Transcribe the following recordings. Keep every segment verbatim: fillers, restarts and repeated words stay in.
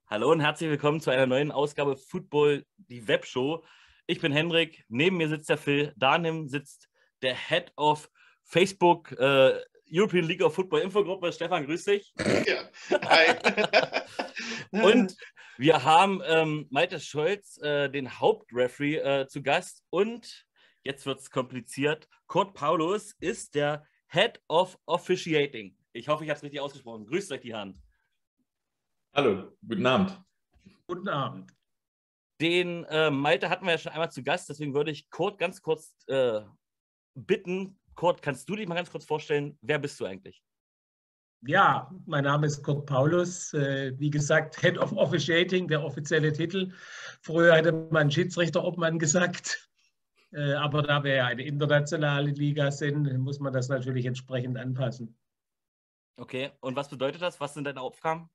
Hallo und herzlich willkommen zu einer neuen Ausgabe Football, die Webshow. Ich bin Hendrik, neben mir sitzt der Phil, daneben sitzt der Head of Facebook äh, European League of Football Infogruppe. Stefan, grüß dich. Ja, hi. Und wir haben ähm, Malte Scholz, äh, den Hauptreferee, äh, zu Gast. Und jetzt wird es kompliziert. Kurt Paulus ist der Head of Officiating. Ich hoffe, ich habe es richtig ausgesprochen. Grüßt euch die Hand. Hallo, guten Abend. Guten Abend. Den äh, Malte hatten wir ja schon einmal zu Gast, deswegen würde ich Kurt ganz kurz äh, bitten. Kurt, kannst du dich mal ganz kurz vorstellen, wer bist du eigentlich? Ja, mein Name ist Kurt Paulus. Äh, wie gesagt, Head of Officiating, der offizielle Titel. Früher hätte man Schiedsrichterobmann gesagt. Äh, aber da wir ja eine internationale Liga sind, muss man das natürlich entsprechend anpassen. Okay, und was bedeutet das? Was sind deine Aufgaben?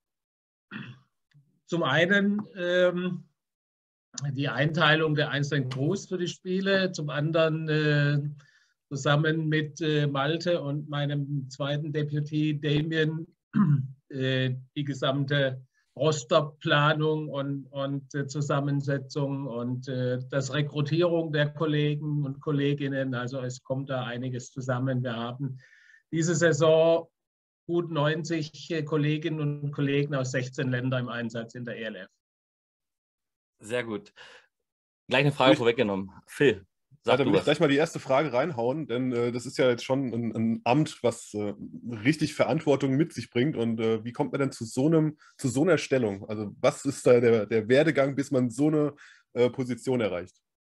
Zum einen ähm, die Einteilung der einzelnen Crews für die Spiele, zum anderen äh, zusammen mit äh, Malte und meinem zweiten Deputy Damien äh, die gesamte Rosterplanung und, und äh, Zusammensetzung und äh, das Rekrutierung der Kollegen und Kolleginnen. Also es kommt da einiges zusammen. Wir haben diese Saison gut neunzig Kolleginnen und Kollegen aus sechzehn Ländern im Einsatz in der E L F. Sehr gut. Gleich eine Frage ich, vorweggenommen. Phil, sag ja, da du will was. ich gleich mal die erste Frage reinhauen, denn äh, das ist ja jetzt schon ein, ein Amt, was äh, richtig Verantwortung mit sich bringt. Und äh, wie kommt man denn zu so, einem, zu so einer Stellung? Also was ist da der, der Werdegang, bis man so eine äh, Position erreicht?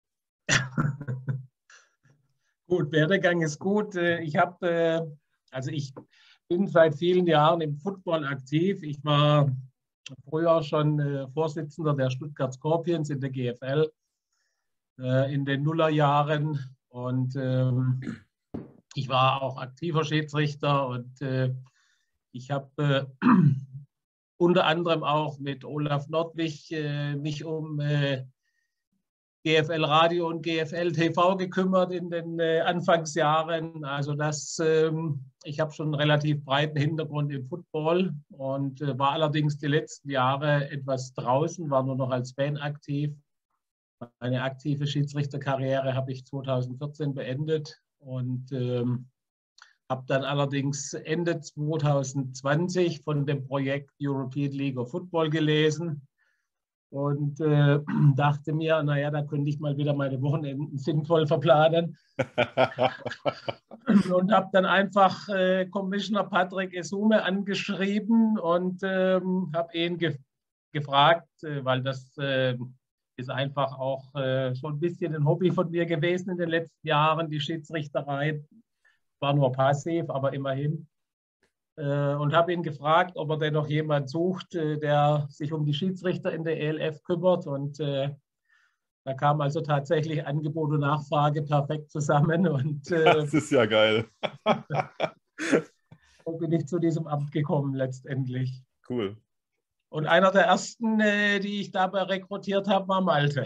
Gut, Werdegang ist gut. Ich habe, also ich bin seit vielen Jahren im Football aktiv. Ich war früher schon äh, Vorsitzender der Stuttgart Scorpions in der G F L äh, in den Nullerjahren und ähm, ich war auch aktiver Schiedsrichter und äh, ich habe äh, unter anderem auch mit Olaf Nordwig äh, mich um äh, G F L Radio und G F L T V gekümmert in den äh, Anfangsjahren. Also das, ähm, ich habe schon einen relativ breiten Hintergrund im Football und äh, war allerdings die letzten Jahre etwas draußen, war nur noch als Fan aktiv. Meine aktive Schiedsrichterkarriere habe ich zweitausendvierzehn beendet und ähm, habe dann allerdings Ende zweitausendzwanzig von dem Projekt European League of Football gelesen. Und äh, dachte mir, naja, da könnte ich mal wieder meine Wochenenden sinnvoll verplanen. Und habe dann einfach äh, Commissioner Patrick Esume angeschrieben und ähm, habe ihn ge gefragt, äh, weil das äh, ist einfach auch äh, schon ein bisschen ein Hobby von mir gewesen in den letzten Jahren, die Schiedsrichterei. War nur passiv, aber immerhin. Und habe ihn gefragt, ob er denn noch jemand sucht, der sich um die Schiedsrichter in der E L F kümmert. Und äh, da kam also tatsächlich Angebot und Nachfrage perfekt zusammen. Und äh, das ist ja geil. so bin ich zu diesem Amt gekommen letztendlich. Cool. Und einer der ersten, äh, die ich dabei rekrutiert habe, war Malte.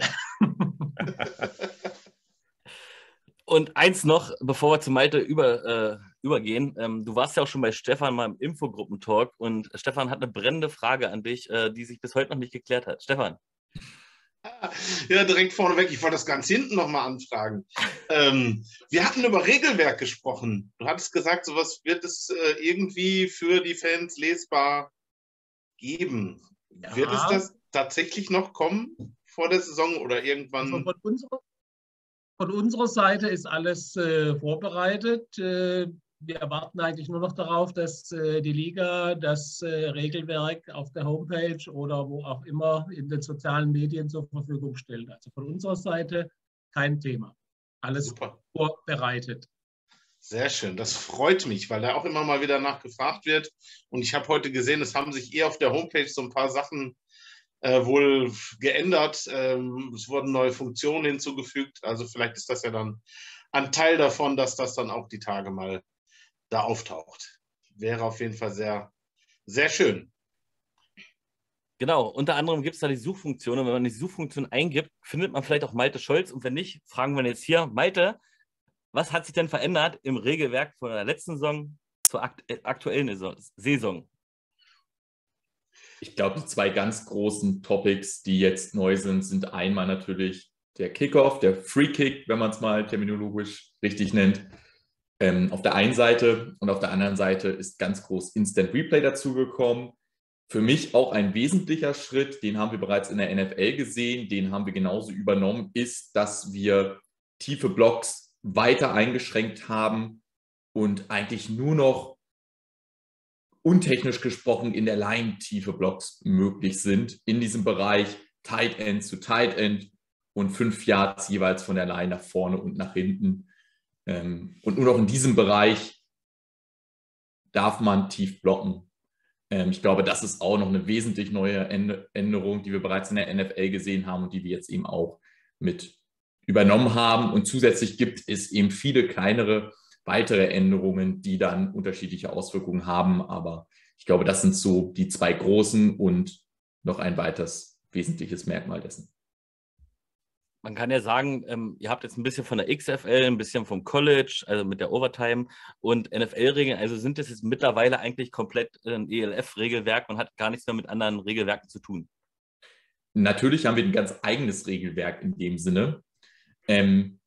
Und eins noch, bevor wir zu Malte über, äh, übergehen. Ähm, du warst ja auch schon bei Stefan mal im Infogruppentalk und Stefan hat eine brennende Frage an dich, äh, die sich bis heute noch nicht geklärt hat. Stefan. Ja, direkt vorneweg. Ich wollte das ganz hinten nochmal anfragen. Ähm, wir hatten über Regelwerk gesprochen. Du hattest gesagt, sowas wird es äh, irgendwie für die Fans lesbar geben. Ja. Wird es das tatsächlich noch kommen vor der Saison oder irgendwann? Also von unserer Von unserer Seite ist alles äh, vorbereitet. Äh, wir erwarten eigentlich nur noch darauf, dass äh, die Liga das äh, Regelwerk auf der Homepage oder wo auch immer in den sozialen Medien zur Verfügung stellt. Also von unserer Seite kein Thema. Alles Super. Vorbereitet. Sehr schön, das freut mich, weil da auch immer mal wieder nachgefragt wird. Und ich habe heute gesehen, es haben sich eher auf der Homepage so ein paar Sachen Äh, wohl geändert. Ähm, es wurden neue Funktionen hinzugefügt. Also vielleicht ist das ja dann ein Teil davon, dass das dann auch die Tage mal da auftaucht. Wäre auf jeden Fall sehr, sehr schön. Genau, unter anderem gibt es da die Suchfunktion. Und wenn man die Suchfunktion eingibt, findet man vielleicht auch Malte Scholz. Und wenn nicht, fragen wir jetzt hier, Malte, was hat sich denn verändert im Regelwerk von der letzten Saison zur akt aktuellen Saison? Ich glaube, die zwei ganz großen Topics, die jetzt neu sind, sind einmal natürlich der Kickoff, der Free Kick, wenn man es mal terminologisch richtig nennt, ähm, auf der einen Seite, und auf der anderen Seite ist ganz groß Instant Replay dazugekommen. Für mich auch ein wesentlicher Schritt, den haben wir bereits in der N F L gesehen, den haben wir genauso übernommen, ist, dass wir tiefe Blocks weiter eingeschränkt haben und eigentlich nur noch untechnisch gesprochen in der Line tiefe Blocks möglich sind, in diesem Bereich Tight End zu Tight End und fünf Yards jeweils von der Line nach vorne und nach hinten. Und nur noch in diesem Bereich darf man tief blocken. Ich glaube, das ist auch noch eine wesentlich neue Änderung, die wir bereits in der N F L gesehen haben und die wir jetzt eben auch mit übernommen haben. Und zusätzlich gibt es eben viele kleinere weitere Änderungen, die dann unterschiedliche Auswirkungen haben. Aber ich glaube, das sind so die zwei großen und noch ein weiteres wesentliches Merkmal dessen. Man kann ja sagen, ähm, ihr habt jetzt ein bisschen von der X F L, ein bisschen vom College, also mit der Overtime und N F L-Regeln. Also sind das jetzt mittlerweile eigentlich komplett ein E L F-Regelwerk und hat gar nichts mehr mit anderen Regelwerken zu tun? Natürlich haben wir ein ganz eigenes Regelwerk in dem Sinne, ähm,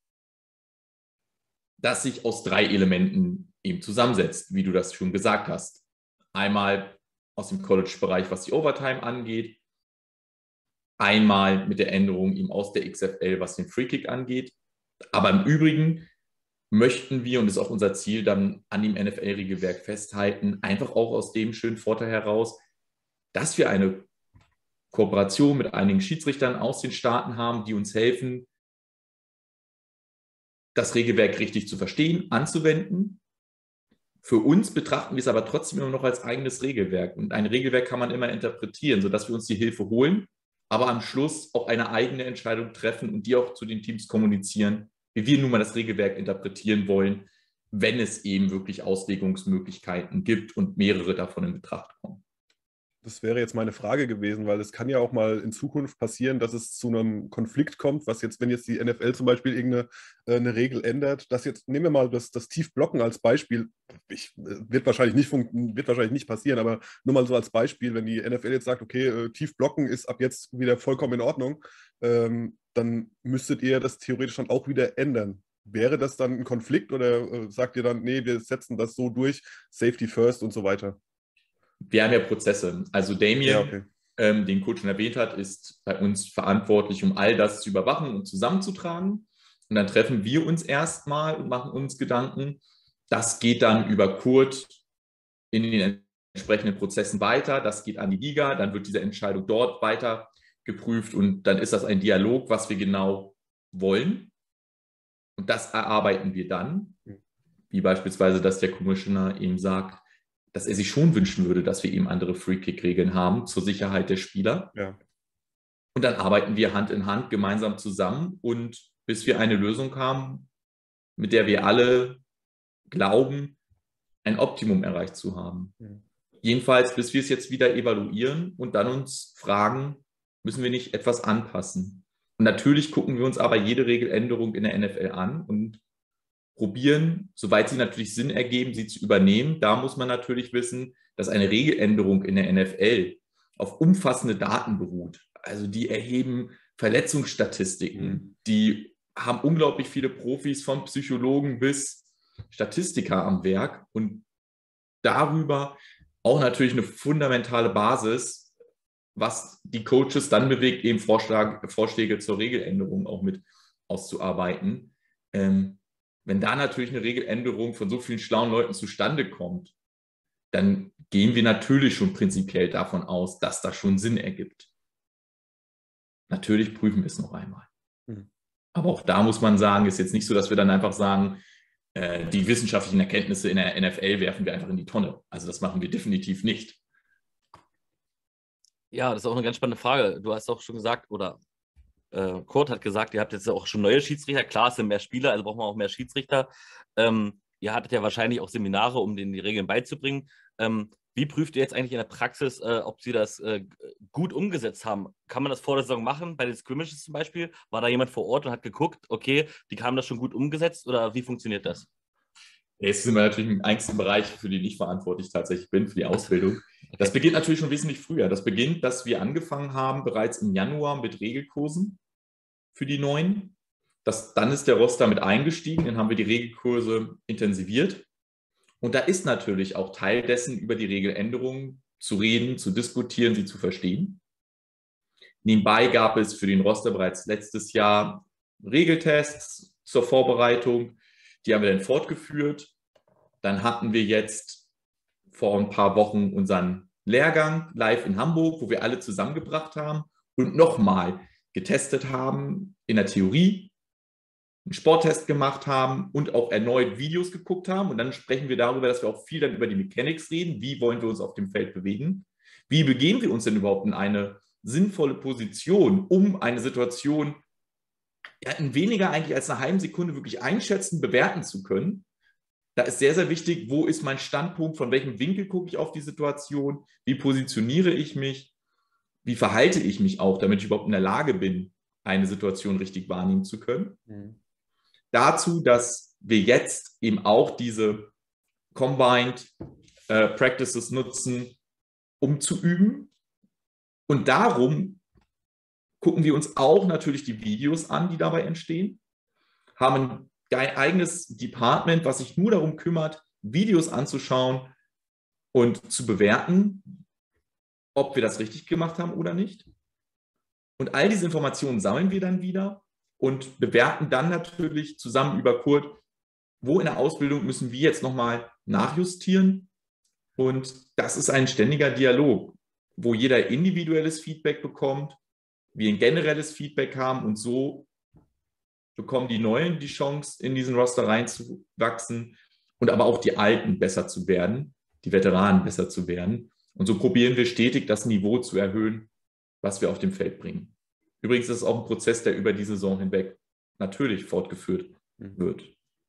das sich aus drei Elementen eben zusammensetzt, wie du das schon gesagt hast. Einmal aus dem College-Bereich, was die Overtime angeht, einmal mit der Änderung eben aus der X F L, was den Free-Kick angeht. Aber im Übrigen möchten wir, und das ist auch unser Ziel, dann an dem N F L-Regelwerk festhalten, einfach auch aus dem schönen Vorteil heraus, dass wir eine Kooperation mit einigen Schiedsrichtern aus den Staaten haben, die uns helfen, das Regelwerk richtig zu verstehen, anzuwenden. Für uns betrachten wir es aber trotzdem immer noch als eigenes Regelwerk. Und ein Regelwerk kann man immer interpretieren, sodass wir uns die Hilfe holen, aber am Schluss auch eine eigene Entscheidung treffen und die auch zu den Teams kommunizieren, wie wir nun mal das Regelwerk interpretieren wollen, wenn es eben wirklich Auslegungsmöglichkeiten gibt und mehrere davon in Betracht kommen. Das wäre jetzt meine Frage gewesen, weil es kann ja auch mal in Zukunft passieren, dass es zu einem Konflikt kommt, was jetzt, wenn jetzt die N F L zum Beispiel irgendeine äh, eine Regel ändert, dass jetzt, nehmen wir mal das, das Tiefblocken als Beispiel, ich, wird, wahrscheinlich nicht wird wahrscheinlich nicht passieren, aber nur mal so als Beispiel, wenn die N F L jetzt sagt, okay, äh, Tiefblocken ist ab jetzt wieder vollkommen in Ordnung, ähm, dann müsstet ihr das theoretisch dann auch wieder ändern. Wäre das dann ein Konflikt oder äh, sagt ihr dann, nee, wir setzen das so durch, Safety first und so weiter? Wir haben ja Prozesse. Also Damien, ja, okay. ähm, den Coach schon erwähnt hat, ist bei uns verantwortlich, um all das zu überwachen und zusammenzutragen. Und dann treffen wir uns erstmal und machen uns Gedanken. Das geht dann über Kurt in den entsprechenden Prozessen weiter. Das geht an die Liga. Dann wird diese Entscheidung dort weiter geprüft. Und dann ist das ein Dialog, was wir genau wollen. Und das erarbeiten wir dann. Wie beispielsweise, dass der Commissioner eben sagt, dass er sich schon wünschen würde, dass wir eben andere Free-Kick-Regeln haben zur Sicherheit der Spieler. Ja. Und dann arbeiten wir Hand in Hand gemeinsam zusammen und bis wir eine Lösung haben, mit der wir alle glauben, ein Optimum erreicht zu haben. Ja. Jedenfalls, bis wir es jetzt wieder evaluieren und dann uns fragen, müssen wir nicht etwas anpassen. Und natürlich gucken wir uns aber jede Regeländerung in der N F L an und probieren, soweit sie natürlich Sinn ergeben, sie zu übernehmen. Da muss man natürlich wissen, dass eine Regeländerung in der N F L auf umfassende Daten beruht. Also die erheben Verletzungsstatistiken, mhm. die haben unglaublich viele Profis, von Psychologen bis Statistiker am Werk und darüber auch natürlich eine fundamentale Basis, was die Coaches dann bewegt, eben Vorschläge, Vorschläge zur Regeländerung auch mit auszuarbeiten. Ähm, Wenn da natürlich eine Regeländerung von so vielen schlauen Leuten zustande kommt, dann gehen wir natürlich schon prinzipiell davon aus, dass das schon Sinn ergibt. Natürlich prüfen wir es noch einmal. Mhm. Aber auch da muss man sagen, ist jetzt nicht so, dass wir dann einfach sagen, äh, die wissenschaftlichen Erkenntnisse in der N F L werfen wir einfach in die Tonne. Also das machen wir definitiv nicht. Ja, das ist auch eine ganz spannende Frage. Du hast auch schon gesagt, oder Äh, Kurt hat gesagt, ihr habt jetzt auch schon neue Schiedsrichter. Klar, es sind mehr Spieler, also braucht man auch mehr Schiedsrichter. Ähm, ihr hattet ja wahrscheinlich auch Seminare, um denen die Regeln beizubringen. Ähm, wie prüft ihr jetzt eigentlich in der Praxis, äh, ob sie das äh, gut umgesetzt haben? Kann man das vor der Saison machen? Bei den Scrimmages zum Beispiel? War da jemand vor Ort und hat geguckt, okay, die haben das schon gut umgesetzt oder wie funktioniert das? Jetzt sind wir natürlich im eigentlichen Bereich, für den ich verantwortlich tatsächlich bin, für die Ausbildung. Das beginnt natürlich schon wesentlich früher. Das beginnt, dass wir angefangen haben bereits im Januar mit Regelkursen für die Neuen. Das, dann ist der Roster mit eingestiegen, dann haben wir die Regelkurse intensiviert. Und da ist natürlich auch Teil dessen, über die Regeländerungen zu reden, zu diskutieren, sie zu verstehen. Nebenbei gab es für den Roster bereits letztes Jahr Regeltests zur Vorbereitung. Die haben wir dann fortgeführt. Dann hatten wir jetzt vor ein paar Wochen unseren Lehrgang live in Hamburg, wo wir alle zusammengebracht haben und nochmal getestet haben in der Theorie, einen Sporttest gemacht haben und auch erneut Videos geguckt haben. Und dann sprechen wir darüber, dass wir auch viel dann über die Mechanics reden. Wie wollen wir uns auf dem Feld bewegen? Wie begeben wir uns denn überhaupt in eine sinnvolle Position, um eine Situation ja, in weniger eigentlich als einer halben Sekunde wirklich einschätzen, bewerten zu können? Da ist sehr, sehr wichtig, wo ist mein Standpunkt, von welchem Winkel gucke ich auf die Situation, wie positioniere ich mich, wie verhalte ich mich auch, damit ich überhaupt in der Lage bin, eine Situation richtig wahrnehmen zu können. Mhm. Dazu, dass wir jetzt eben auch diese Combined äh, Practices nutzen, um zu üben. Und darum gucken wir uns auch natürlich die Videos an, die dabei entstehen, haben ein eigenes Department, was sich nur darum kümmert, Videos anzuschauen und zu bewerten, ob wir das richtig gemacht haben oder nicht. Und all diese Informationen sammeln wir dann wieder und bewerten dann natürlich zusammen über Kurt, wo in der Ausbildung müssen wir jetzt nochmal nachjustieren. Und das ist ein ständiger Dialog, wo jeder individuelles Feedback bekommt, wir ein generelles Feedback haben und so bekommen die Neuen die Chance, in diesen Roster reinzuwachsen und aber auch die Alten besser zu werden, die Veteranen besser zu werden. Und so probieren wir stetig, das Niveau zu erhöhen, was wir auf dem Feld bringen. Übrigens ist es auch ein Prozess, der über die Saison hinweg natürlich fortgeführt wird.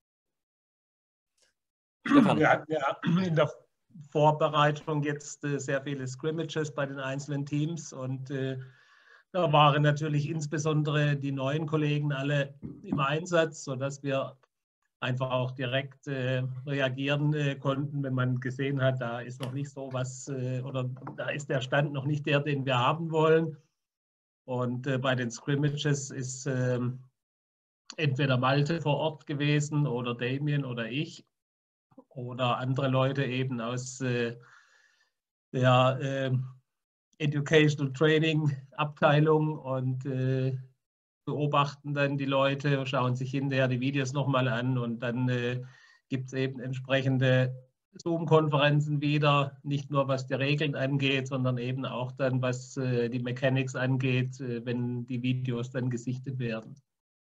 Stefan. Wir hatten ja in der Vorbereitung jetzt äh, sehr viele Scrimmages bei den einzelnen Teams und äh, da waren natürlich insbesondere die neuen Kollegen alle im Einsatz, sodass wir einfach auch direkt äh, reagieren äh, konnten, wenn man gesehen hat, da ist noch nicht so was äh, oder da ist der Stand noch nicht der, den wir haben wollen. Und äh, bei den Scrimmages ist äh, entweder Malte vor Ort gewesen oder Damien oder ich oder andere Leute eben aus äh, der äh, Educational Training Abteilung und äh, beobachten dann die Leute, schauen sich hinterher die Videos nochmal an und dann äh, gibt es eben entsprechende Zoom-Konferenzen wieder, nicht nur was die Regeln angeht, sondern eben auch dann, was äh, die Mechanics angeht, äh, wenn die Videos dann gesichtet werden.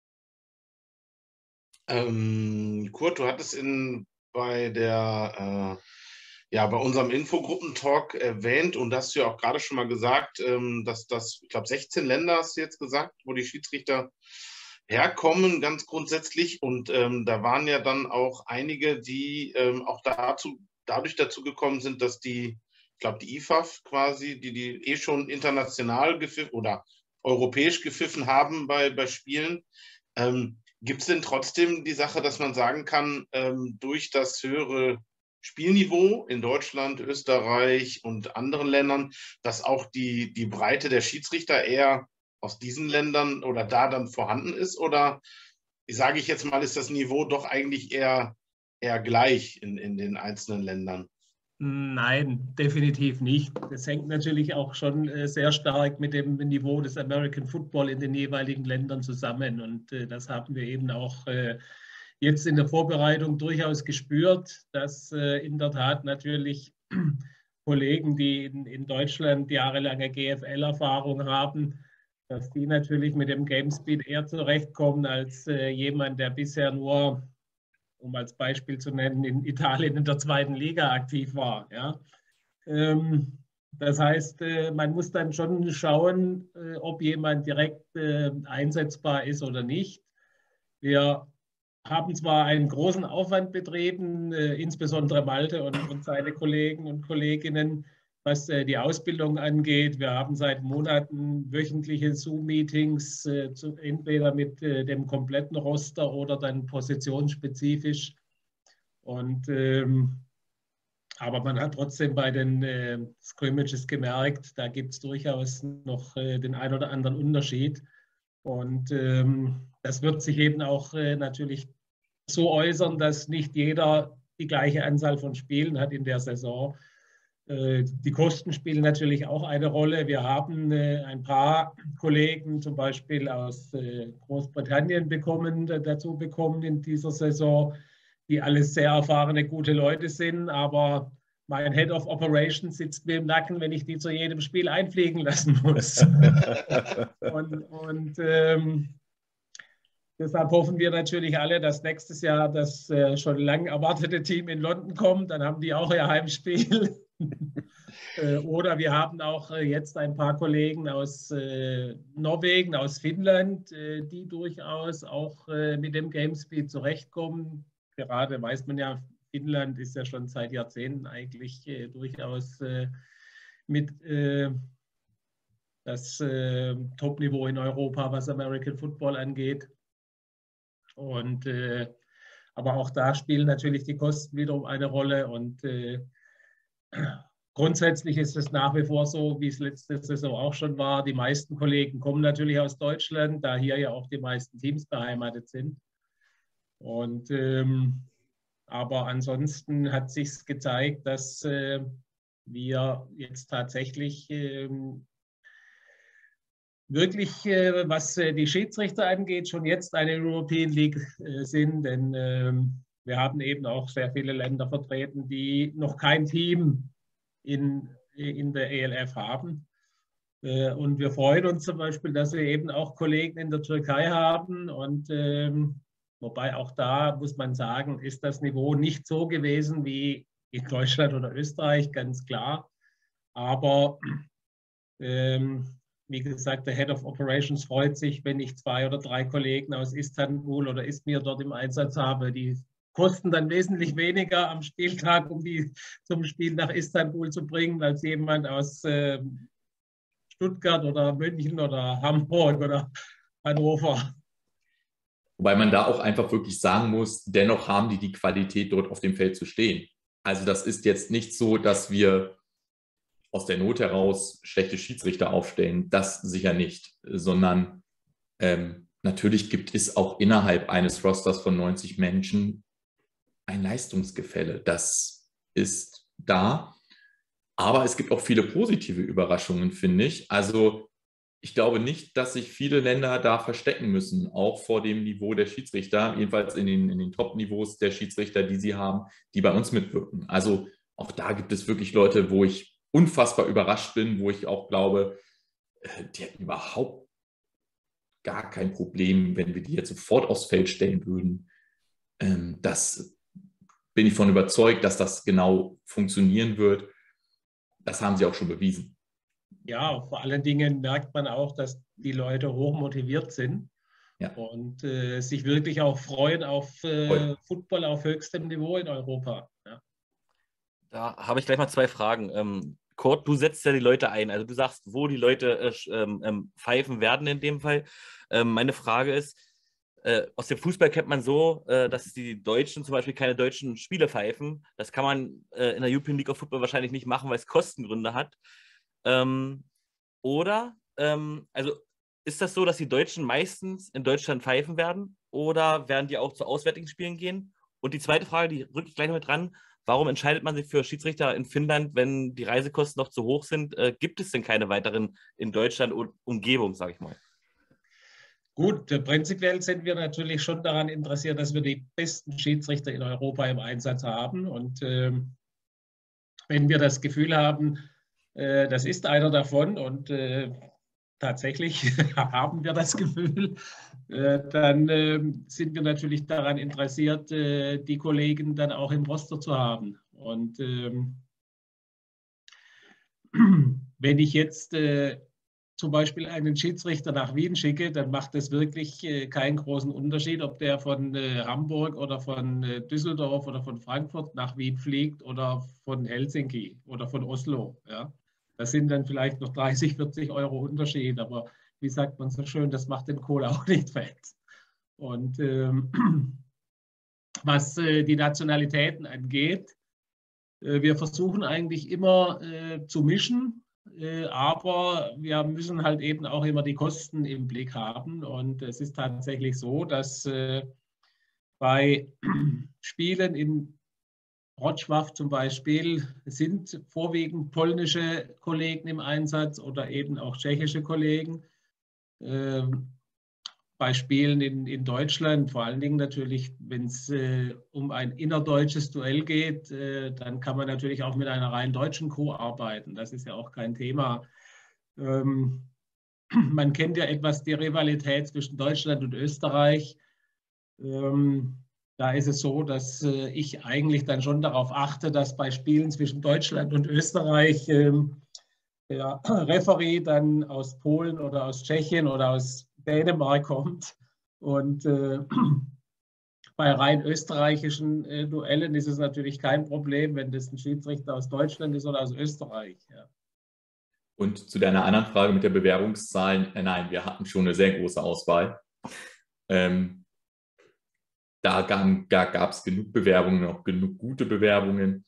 Ähm, Kurt, du hattest in, bei der äh ja, bei unserem Infogruppentalk erwähnt und hast du ja auch gerade schon mal gesagt, dass das, ich glaube, sechzehn Länder hast du jetzt gesagt, wo die Schiedsrichter herkommen, ganz grundsätzlich. Und ähm, da waren ja dann auch einige, die ähm, auch dazu, dadurch dazu gekommen sind, dass die, ich glaube, die I F A F quasi, die die eh schon international gepfiffen oder europäisch gepfiffen haben bei, bei Spielen. Ähm, gibt es denn trotzdem die Sache, dass man sagen kann, ähm, durch das höhere Spielniveau in Deutschland, Österreich und anderen Ländern, dass auch die, die Breite der Schiedsrichter eher aus diesen Ländern oder da dann vorhanden ist? Oder, sage ich jetzt mal, ist das Niveau doch eigentlich eher, eher gleich in, in den einzelnen Ländern? Nein, definitiv nicht. Das hängt natürlich auch schon äh, sehr stark mit dem Niveau des American Football in den jeweiligen Ländern zusammen. Und äh, das haben wir eben auch äh, jetzt in der Vorbereitung durchaus gespürt, dass äh, in der Tat natürlich Kollegen, die in, in Deutschland jahrelange G F L-Erfahrung haben, dass die natürlich mit dem Game Speed eher zurechtkommen als äh, jemand, der bisher nur, um als Beispiel zu nennen, in Italien in der zweiten Liga aktiv war. Ja. Ähm, das heißt, äh, man muss dann schon schauen, äh, ob jemand direkt äh, einsetzbar ist oder nicht. Wir haben zwar einen großen Aufwand betrieben, äh, insbesondere Malte und, und seine Kollegen und Kolleginnen, was äh, die Ausbildung angeht. Wir haben seit Monaten wöchentliche Zoom-Meetings, äh, zu, entweder mit äh, dem kompletten Roster oder dann positionsspezifisch. Und, ähm, aber man hat trotzdem bei den äh, Scrimmages gemerkt, da gibt es durchaus noch äh, den ein oder anderen Unterschied. Und ähm, das wird sich eben auch äh, natürlich so äußern, dass nicht jeder die gleiche Anzahl von Spielen hat in der Saison. Äh, die Kosten spielen natürlich auch eine Rolle. Wir haben äh, ein paar Kollegen zum Beispiel aus äh, Großbritannien bekommen, dazu bekommen in dieser Saison, die alles sehr erfahrene, gute Leute sind, aber mein Head of Operations sitzt mir im Nacken, wenn ich die zu jedem Spiel einfliegen lassen muss. und und ähm, deshalb hoffen wir natürlich alle, dass nächstes Jahr das äh, schon lang erwartete Team in London kommt. Dann haben die auch ihr Heimspiel. äh, oder wir haben auch äh, jetzt ein paar Kollegen aus äh, Norwegen, aus Finnland, äh, die durchaus auch äh, mit dem Gamespeed zurechtkommen. Gerade weiß man ja, Finnland ist ja schon seit Jahrzehnten eigentlich äh, durchaus äh, mit äh, das äh, Top-Niveau in Europa, was American Football angeht. Und, äh, aber auch da spielen natürlich die Kosten wiederum eine Rolle. Und äh, grundsätzlich ist es nach wie vor so, wie es letzte Saison auch schon war. Die meisten Kollegen kommen natürlich aus Deutschland, da hier ja auch die meisten Teams beheimatet sind. Und, ähm, aber ansonsten hat sich gezeigt, dass äh, wir jetzt tatsächlich äh, wirklich, äh, was äh, die Schiedsrichter angeht, schon jetzt eine European League äh, sind. Denn äh, wir haben eben auch sehr viele Länder vertreten, die noch kein Team in, in der E L F haben. Äh, und wir freuen uns zum Beispiel, dass wir eben auch Kollegen in der Türkei haben. Und ähm, wobei auch da muss man sagen, ist das Niveau nicht so gewesen wie in Deutschland oder Österreich, ganz klar. Aber ähm, wie gesagt, der Head of Operations freut sich, wenn ich zwei oder drei Kollegen aus Istanbul oder Izmir dort im Einsatz habe. Die kosten dann wesentlich weniger am Spieltag, um die zum Spiel nach Istanbul zu bringen, als jemand aus äh, Stuttgart oder München oder Hamburg oder Hannover. Wobei man da auch einfach wirklich sagen muss, dennoch haben die die Qualität, dort auf dem Feld zu stehen. Also das ist jetzt nicht so, dass wir aus der Not heraus schlechte Schiedsrichter aufstellen. Das sicher nicht, sondern ähm, natürlich gibt es auch innerhalb eines Rosters von neunzig Menschen ein Leistungsgefälle. Das ist da. Aber es gibt auch viele positive Überraschungen, finde ich. Also ich glaube nicht, dass sich viele Länder da verstecken müssen, auch vor dem Niveau der Schiedsrichter, jedenfalls in den, in den Top-Niveaus der Schiedsrichter, die sie haben, die bei uns mitwirken. Also auch da gibt es wirklich Leute, wo ich unfassbar überrascht bin, wo ich auch glaube, die hätten überhaupt gar kein Problem, wenn wir die jetzt sofort aufs Feld stellen würden. Das bin ich von überzeugt, dass das genau funktionieren wird. Das haben sie auch schon bewiesen. Ja, vor allen Dingen merkt man auch, dass die Leute hoch motiviert sind, ja, und äh, sich wirklich auch freuen auf äh, Football auf höchstem Niveau in Europa. Ja. Da habe ich gleich mal zwei Fragen. Ähm, Kurt, du setzt ja die Leute ein. Also du sagst, wo die Leute äh, ähm, pfeifen werden in dem Fall. Ähm, meine Frage ist, äh, aus dem Fußball kennt man so, äh, dass die Deutschen zum Beispiel keine deutschen Spiele pfeifen. Das kann man äh, in der European League of Football wahrscheinlich nicht machen, weil es Kostengründe hat. Ähm, oder, ähm, also ist das so, dass die Deutschen meistens in Deutschland pfeifen werden oder werden die auch zu auswärtigen Spielen gehen? Und die zweite Frage, die rücke ich gleich noch mit dran, warum entscheidet man sich für Schiedsrichter in Finnland, wenn die Reisekosten noch zu hoch sind? Äh, gibt es denn keine weiteren in Deutschland und Umgebung, sage ich mal? Gut, prinzipiell sind wir natürlich schon daran interessiert, dass wir die besten Schiedsrichter in Europa im Einsatz haben. Und äh, wenn wir das Gefühl haben, äh, das ist einer davon und äh, tatsächlich haben wir das Gefühl, äh, dann äh, sind wir natürlich daran interessiert, äh, die Kollegen dann auch im Roster zu haben. Und ähm, wenn ich jetzt äh, zum Beispiel einen Schiedsrichter nach Wien schicke, dann macht es wirklich äh, keinen großen Unterschied, ob der von äh, Hamburg oder von äh, Düsseldorf oder von Frankfurt nach Wien fliegt oder von Helsinki oder von Oslo. Ja. Das sind dann vielleicht noch dreißig, vierzig Euro Unterschied, aber wie sagt man so schön, das macht den Kohl auch nicht fett. Und ähm, was äh, die Nationalitäten angeht. Äh, wir versuchen eigentlich immer äh, zu mischen, äh, aber wir müssen halt eben auch immer die Kosten im Blick haben. Und es ist tatsächlich so, dass äh, bei Spielen in Wrocław zum Beispiel sind vorwiegend polnische Kollegen im Einsatz oder eben auch tschechische Kollegen. Ähm, bei Spielen in, in Deutschland, vor allen Dingen natürlich, wenn es äh, um ein innerdeutsches Duell geht, äh, dann kann man natürlich auch mit einer rein deutschen Crew arbeiten. Das ist ja auch kein Thema. Ähm, man kennt ja etwas die Rivalität zwischen Deutschland und Österreich. Ähm, da ist es so, dass äh, ich eigentlich dann schon darauf achte, dass bei Spielen zwischen Deutschland und Österreich ähm, der Referee dann aus Polen oder aus Tschechien oder aus Dänemark kommt. Und äh, bei rein österreichischen äh, Duellen ist es natürlich kein Problem, wenn das ein Schiedsrichter aus Deutschland ist oder aus Österreich. Ja. Und zu deiner anderen Frage mit der Bewerbungszahlen, äh, nein, wir hatten schon eine sehr große Auswahl. Ähm, da gab es genug Bewerbungen, auch genug gute Bewerbungen.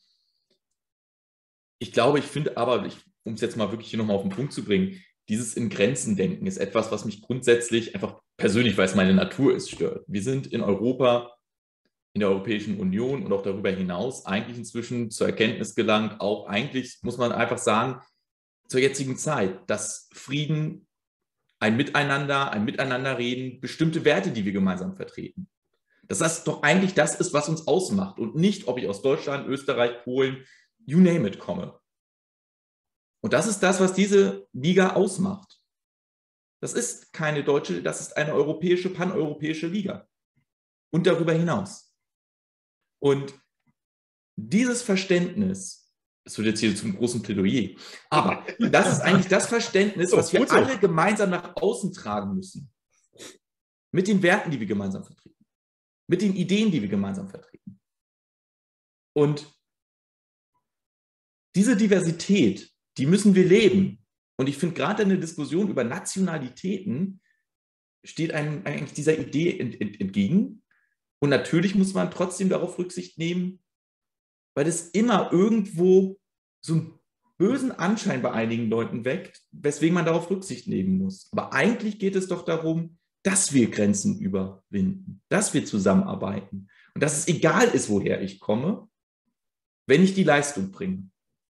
Ich glaube, ich finde aber, ich, um es jetzt mal wirklich hier nochmal auf den Punkt zu bringen, dieses in Grenzen denken ist etwas, was mich grundsätzlich einfach persönlich, weil es meine Natur ist, stört. Wir sind in Europa, in der Europäischen Union und auch darüber hinaus eigentlich inzwischen zur Erkenntnis gelangt, auch eigentlich, muss man einfach sagen, zur jetzigen Zeit, dass Frieden, ein Miteinander, ein Miteinanderreden, bestimmte Werte, die wir gemeinsam vertreten, dass das doch eigentlich das ist, was uns ausmacht und nicht, ob ich aus Deutschland, Österreich, Polen, you name it, komme. Und das ist das, was diese Liga ausmacht. Das ist keine deutsche, das ist eine europäische, paneuropäische Liga. Und darüber hinaus. Und dieses Verständnis, das wird jetzt hier zum großen Plädoyer, aber das ist eigentlich das Verständnis, was wir alle gemeinsam nach außen tragen müssen. Mit den Werten, die wir gemeinsam vertreten. Mit den Ideen, die wir gemeinsam vertreten. Und diese Diversität, die müssen wir leben. Und ich finde, gerade in der Diskussion über Nationalitäten steht einem eigentlich dieser Idee ent, ent, entgegen. Und natürlich muss man trotzdem darauf Rücksicht nehmen, weil es immer irgendwo so einen bösen Anschein bei einigen Leuten weckt, weswegen man darauf Rücksicht nehmen muss. Aber eigentlich geht es doch darum, dass wir Grenzen überwinden, dass wir zusammenarbeiten und dass es egal ist, woher ich komme, wenn ich die Leistung bringe.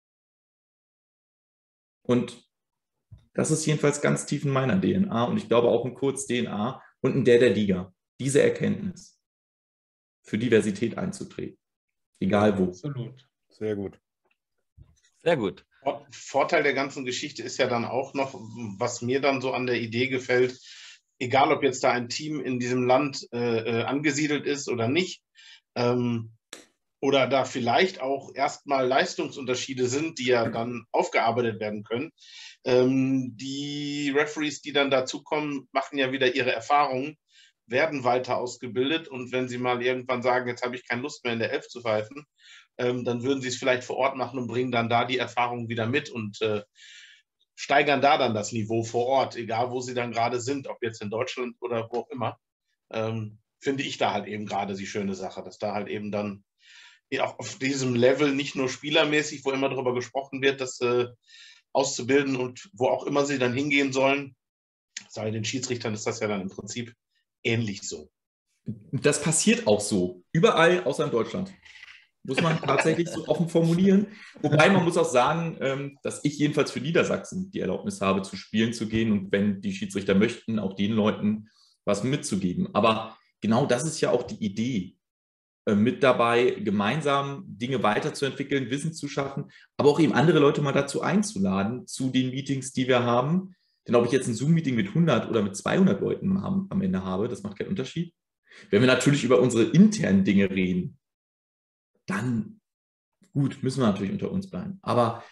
Und das ist jedenfalls ganz tief in meiner D N A und ich glaube auch in Kurts D N A und in der der Liga. Diese Erkenntnis, für Diversität einzutreten, egal wo. Absolut. Sehr gut. Sehr gut. Vorteil der ganzen Geschichte ist ja dann auch noch, was mir dann so an der Idee gefällt, egal ob jetzt da ein Team in diesem Land äh, angesiedelt ist oder nicht, ähm, oder da vielleicht auch erstmal Leistungsunterschiede sind, die ja dann aufgearbeitet werden können. Ähm, die Referees, die dann dazukommen, machen ja wieder ihre Erfahrungen, werden weiter ausgebildet und wenn sie mal irgendwann sagen, jetzt habe ich keine Lust mehr in der Elf zu pfeifen, ähm, dann würden sie es vielleicht vor Ort machen und bringen dann da die Erfahrungen wieder mit und äh, steigern da dann das Niveau vor Ort, egal wo sie dann gerade sind, ob jetzt in Deutschland oder wo auch immer. Ähm, finde ich da halt eben gerade die schöne Sache, dass da halt eben dann auch auf diesem Level nicht nur spielermäßig, wo immer darüber gesprochen wird, das äh, auszubilden und wo auch immer sie dann hingehen sollen. Bei den Schiedsrichtern ist das ja dann im Prinzip ähnlich so. Das passiert auch so, überall außer in Deutschland. Muss man tatsächlich so offen formulieren. Wobei man muss auch sagen, dass ich jedenfalls für Niedersachsen die Erlaubnis habe, zu Spielen zu gehen und wenn die Schiedsrichter möchten, auch den Leuten was mitzugeben. Aber genau das ist ja auch die Idee. Mit dabei, gemeinsam Dinge weiterzuentwickeln, Wissen zu schaffen, aber auch eben andere Leute mal dazu einzuladen, zu den Meetings, die wir haben. Denn ob ich jetzt ein Zoom-Meeting mit hundert oder mit zweihundert Leuten haben, am Ende habe, das macht keinen Unterschied. Wenn wir natürlich über unsere internen Dinge reden, dann, gut, müssen wir natürlich unter uns bleiben. Aber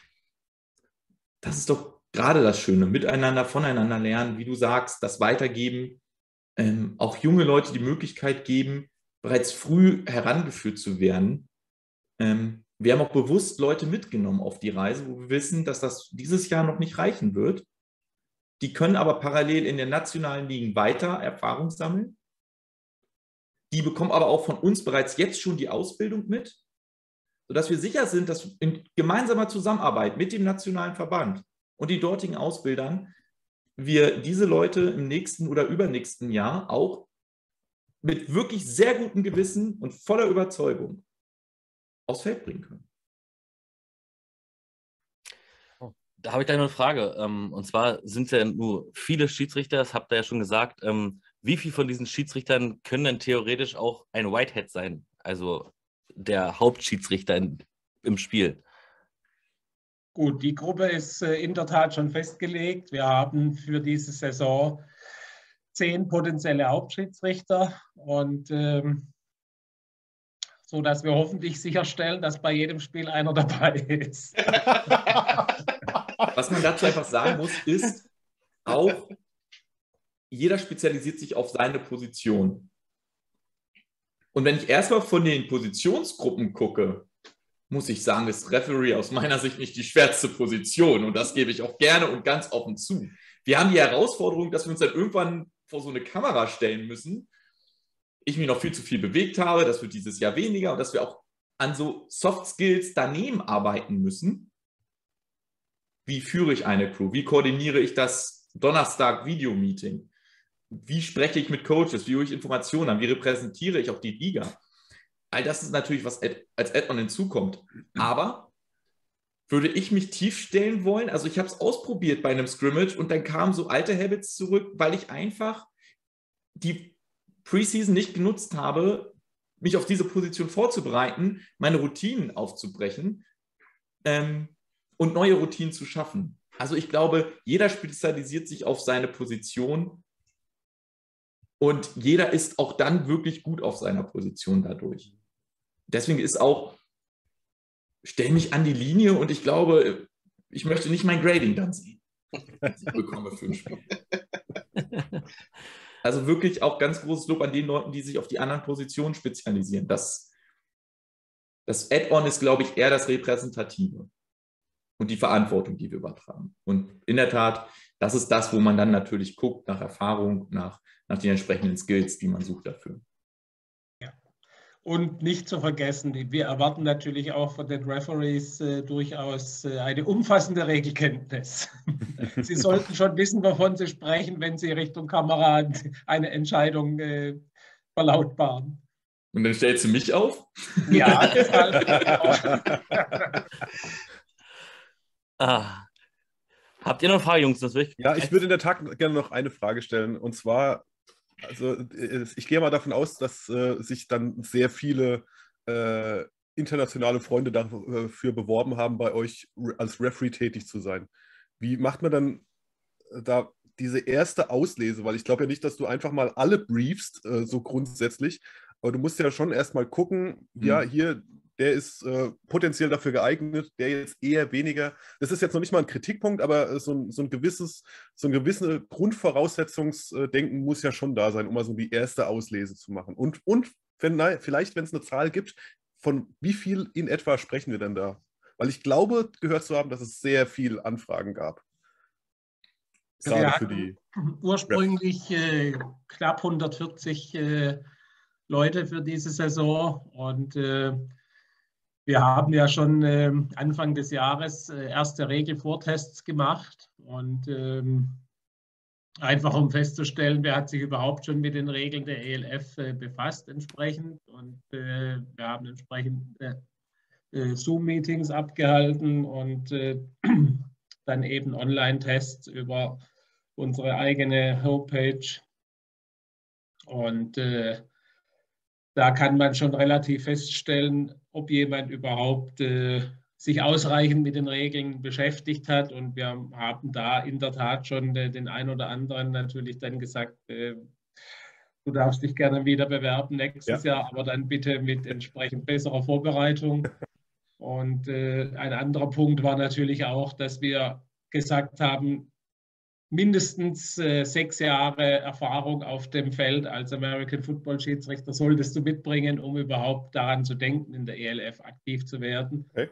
das ist doch gerade das Schöne, miteinander, voneinander lernen, wie du sagst, das weitergeben, ähm, auch junge Leute die Möglichkeit geben, bereits früh herangeführt zu werden. Ähm, wir haben auch bewusst Leute mitgenommen auf die Reise, wo wir wissen, dass das dieses Jahr noch nicht reichen wird. Die können aber parallel in den nationalen Ligen weiter Erfahrung sammeln. Die bekommen aber auch von uns bereits jetzt schon die Ausbildung mit, sodass wir sicher sind, dass in gemeinsamer Zusammenarbeit mit dem nationalen Verband und den dortigen Ausbildern wir diese Leute im nächsten oder übernächsten Jahr auch mit wirklich sehr gutem Gewissen und voller Überzeugung aufs Feld bringen können. Da habe ich gleich noch eine Frage. Und zwar sind es ja nur viele Schiedsrichter, das habt ihr ja schon gesagt. Wie viele von diesen Schiedsrichtern können denn theoretisch auch ein Whitehead sein? Also der Hauptschiedsrichter in, im Spiel. Gut, die Gruppe ist äh, in der Tat schon festgelegt. Wir haben für diese Saison zehn potenzielle Hauptschiedsrichter und ähm, so, dass wir hoffentlich sicherstellen, dass bei jedem Spiel einer dabei ist. Was man dazu einfach sagen muss, ist auch, jeder spezialisiert sich auf seine Position. Und wenn ich erstmal von den Positionsgruppen gucke, muss ich sagen, ist Referee aus meiner Sicht nicht die schwerste Position. Und das gebe ich auch gerne und ganz offen zu. Wir haben die Herausforderung, dass wir uns dann irgendwann vor so eine Kamera stellen müssen. Ich mich noch viel zu viel bewegt habe, das wird dieses Jahr weniger und dass wir auch an so Soft Skills daneben arbeiten müssen. Wie führe ich eine Crew? Wie koordiniere ich das Donnerstag-Video-Meeting? Wie spreche ich mit Coaches? Wie hole ich Informationen an? Wie repräsentiere ich auch die Liga? All das ist natürlich, was als Add-on hinzukommt. Aber würde ich mich tief stellen wollen? Also ich habe es ausprobiert bei einem Scrimmage und dann kamen so alte Habits zurück, weil ich einfach die Preseason nicht genutzt habe, mich auf diese Position vorzubereiten, meine Routinen aufzubrechen ähm, und neue Routinen zu schaffen. Also ich glaube, jeder spezialisiert sich auf seine Position und jeder ist auch dann wirklich gut auf seiner Position dadurch. Deswegen ist auch, stell mich an die Linie und ich glaube, ich möchte nicht mein Grading dann sehen, was ich bekomme für ein Spiel. Also wirklich auch ganz großes Lob an den Leuten, die sich auf die anderen Positionen spezialisieren. Das, das Add-on ist, glaube ich, eher das Repräsentative und die Verantwortung, die wir übertragen. Und in der Tat, das ist das, wo man dann natürlich guckt, nach Erfahrung, nach, nach den entsprechenden Skills, die man sucht dafür. Und nicht zu vergessen, wir erwarten natürlich auch von den Referees äh, durchaus äh, eine umfassende Regelkenntnis. Sie sollten schon wissen, wovon Sie sprechen, wenn Sie Richtung Kamera eine Entscheidung äh, verlautbaren. Und dann stellst du mich auf? Ja, deshalb. ah. Habt ihr noch eine Frage, Jungs? Das will ich ja, ich würde in der Tat gerne noch eine Frage stellen. Und zwar, also ich gehe mal davon aus, dass äh, sich dann sehr viele äh, internationale Freunde dafür beworben haben, bei euch als Referee tätig zu sein. Wie macht man dann da diese erste Auslese? Weil ich glaube ja nicht, dass du einfach mal alle briefst, äh, so grundsätzlich, aber du musst ja schon erstmal gucken, mhm. ja, hier, der ist äh, potenziell dafür geeignet, der jetzt eher weniger. Das ist jetzt noch nicht mal ein Kritikpunkt, aber so ein, so ein gewisses, so ein gewisse Grundvoraussetzungsdenken muss ja schon da sein, um mal so die erste Auslese zu machen. Und, und wenn, nein, vielleicht, wenn es eine Zahl gibt, von wie viel in etwa sprechen wir denn da? Weil ich glaube, gehört zu haben, dass es sehr viele Anfragen gab. Gerade wir für die ursprünglich äh, knapp hundertvierzig äh, Leute für diese Saison und äh, wir haben ja schon äh, Anfang des Jahres äh, erste Regelvortests gemacht und ähm, einfach um festzustellen, wer hat sich überhaupt schon mit den Regeln der E L F äh, befasst entsprechend und äh, wir haben entsprechend äh, äh, Zoom-Meetings abgehalten und äh, dann eben Online-Tests über unsere eigene Homepage und äh, da kann man schon relativ feststellen, ob jemand überhaupt äh, sich ausreichend mit den Regeln beschäftigt hat. Und wir haben da in der Tat schon äh, den einen oder anderen natürlich dann gesagt, äh, du darfst dich gerne wieder bewerben nächstes ja. Jahr, aber dann bitte mit entsprechend besserer Vorbereitung. Und äh, ein anderer Punkt war natürlich auch, dass wir gesagt haben, mindestens äh, sechs Jahre Erfahrung auf dem Feld als American Football Schiedsrichter solltest du mitbringen, um überhaupt daran zu denken, in der E L F aktiv zu werden. Okay.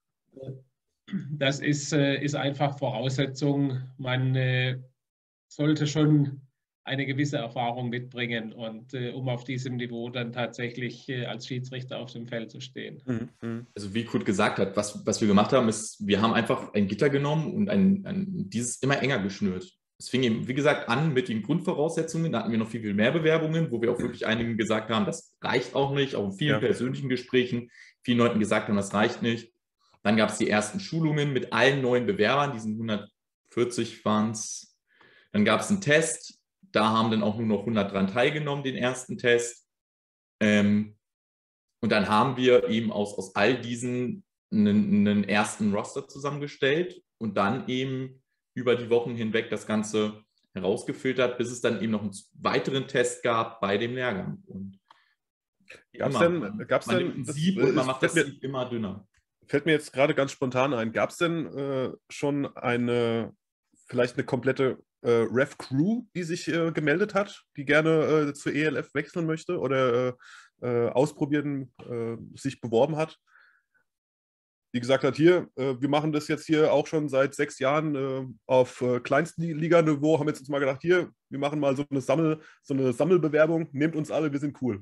Das ist, äh, ist einfach Voraussetzung. Man äh, sollte schon eine gewisse Erfahrung mitbringen und äh, um auf diesem Niveau dann tatsächlich äh, als Schiedsrichter auf dem Feld zu stehen. Mhm. Also wie Kurt gesagt hat, was, was wir gemacht haben, ist, wir haben einfach ein Gitter genommen und ein, ein, dieses immer enger geschnürt. Es fing eben, wie gesagt, an mit den Grundvoraussetzungen. Da hatten wir noch viel, viel mehr Bewerbungen, wo wir auch wirklich einigen gesagt haben, das reicht auch nicht, auch in vielen ja. persönlichen Gesprächen, vielen Leuten gesagt haben, das reicht nicht. Dann gab es die ersten Schulungen mit allen neuen Bewerbern, diesen hundertvierzig waren es. Dann gab es einen Test. Da haben dann auch nur noch hundert dran teilgenommen, den ersten Test. Ähm, und dann haben wir eben aus, aus all diesen einen, einen ersten Roster zusammengestellt und dann eben über die Wochen hinweg das Ganze herausgefiltert, bis es dann eben noch einen weiteren Test gab bei dem Lehrgang. Und gab's immer, denn, gab's man denn, nimmt ein das, Sieb und man macht das mir, Sieb immer dünner. Fällt mir jetzt gerade ganz spontan ein, gab es denn äh, schon eine, vielleicht eine komplette Äh, Ref-Crew, die sich äh, gemeldet hat, die gerne äh, zur E L F wechseln möchte oder äh, äh, ausprobieren, äh, sich beworben hat, die gesagt hat, hier, äh, wir machen das jetzt hier auch schon seit sechs Jahren äh, auf äh, Kleinstliga-Niveau, haben jetzt uns mal gedacht, hier, wir machen mal so eine, Sammel, so eine Sammelbewerbung, nehmt uns alle, wir sind cool.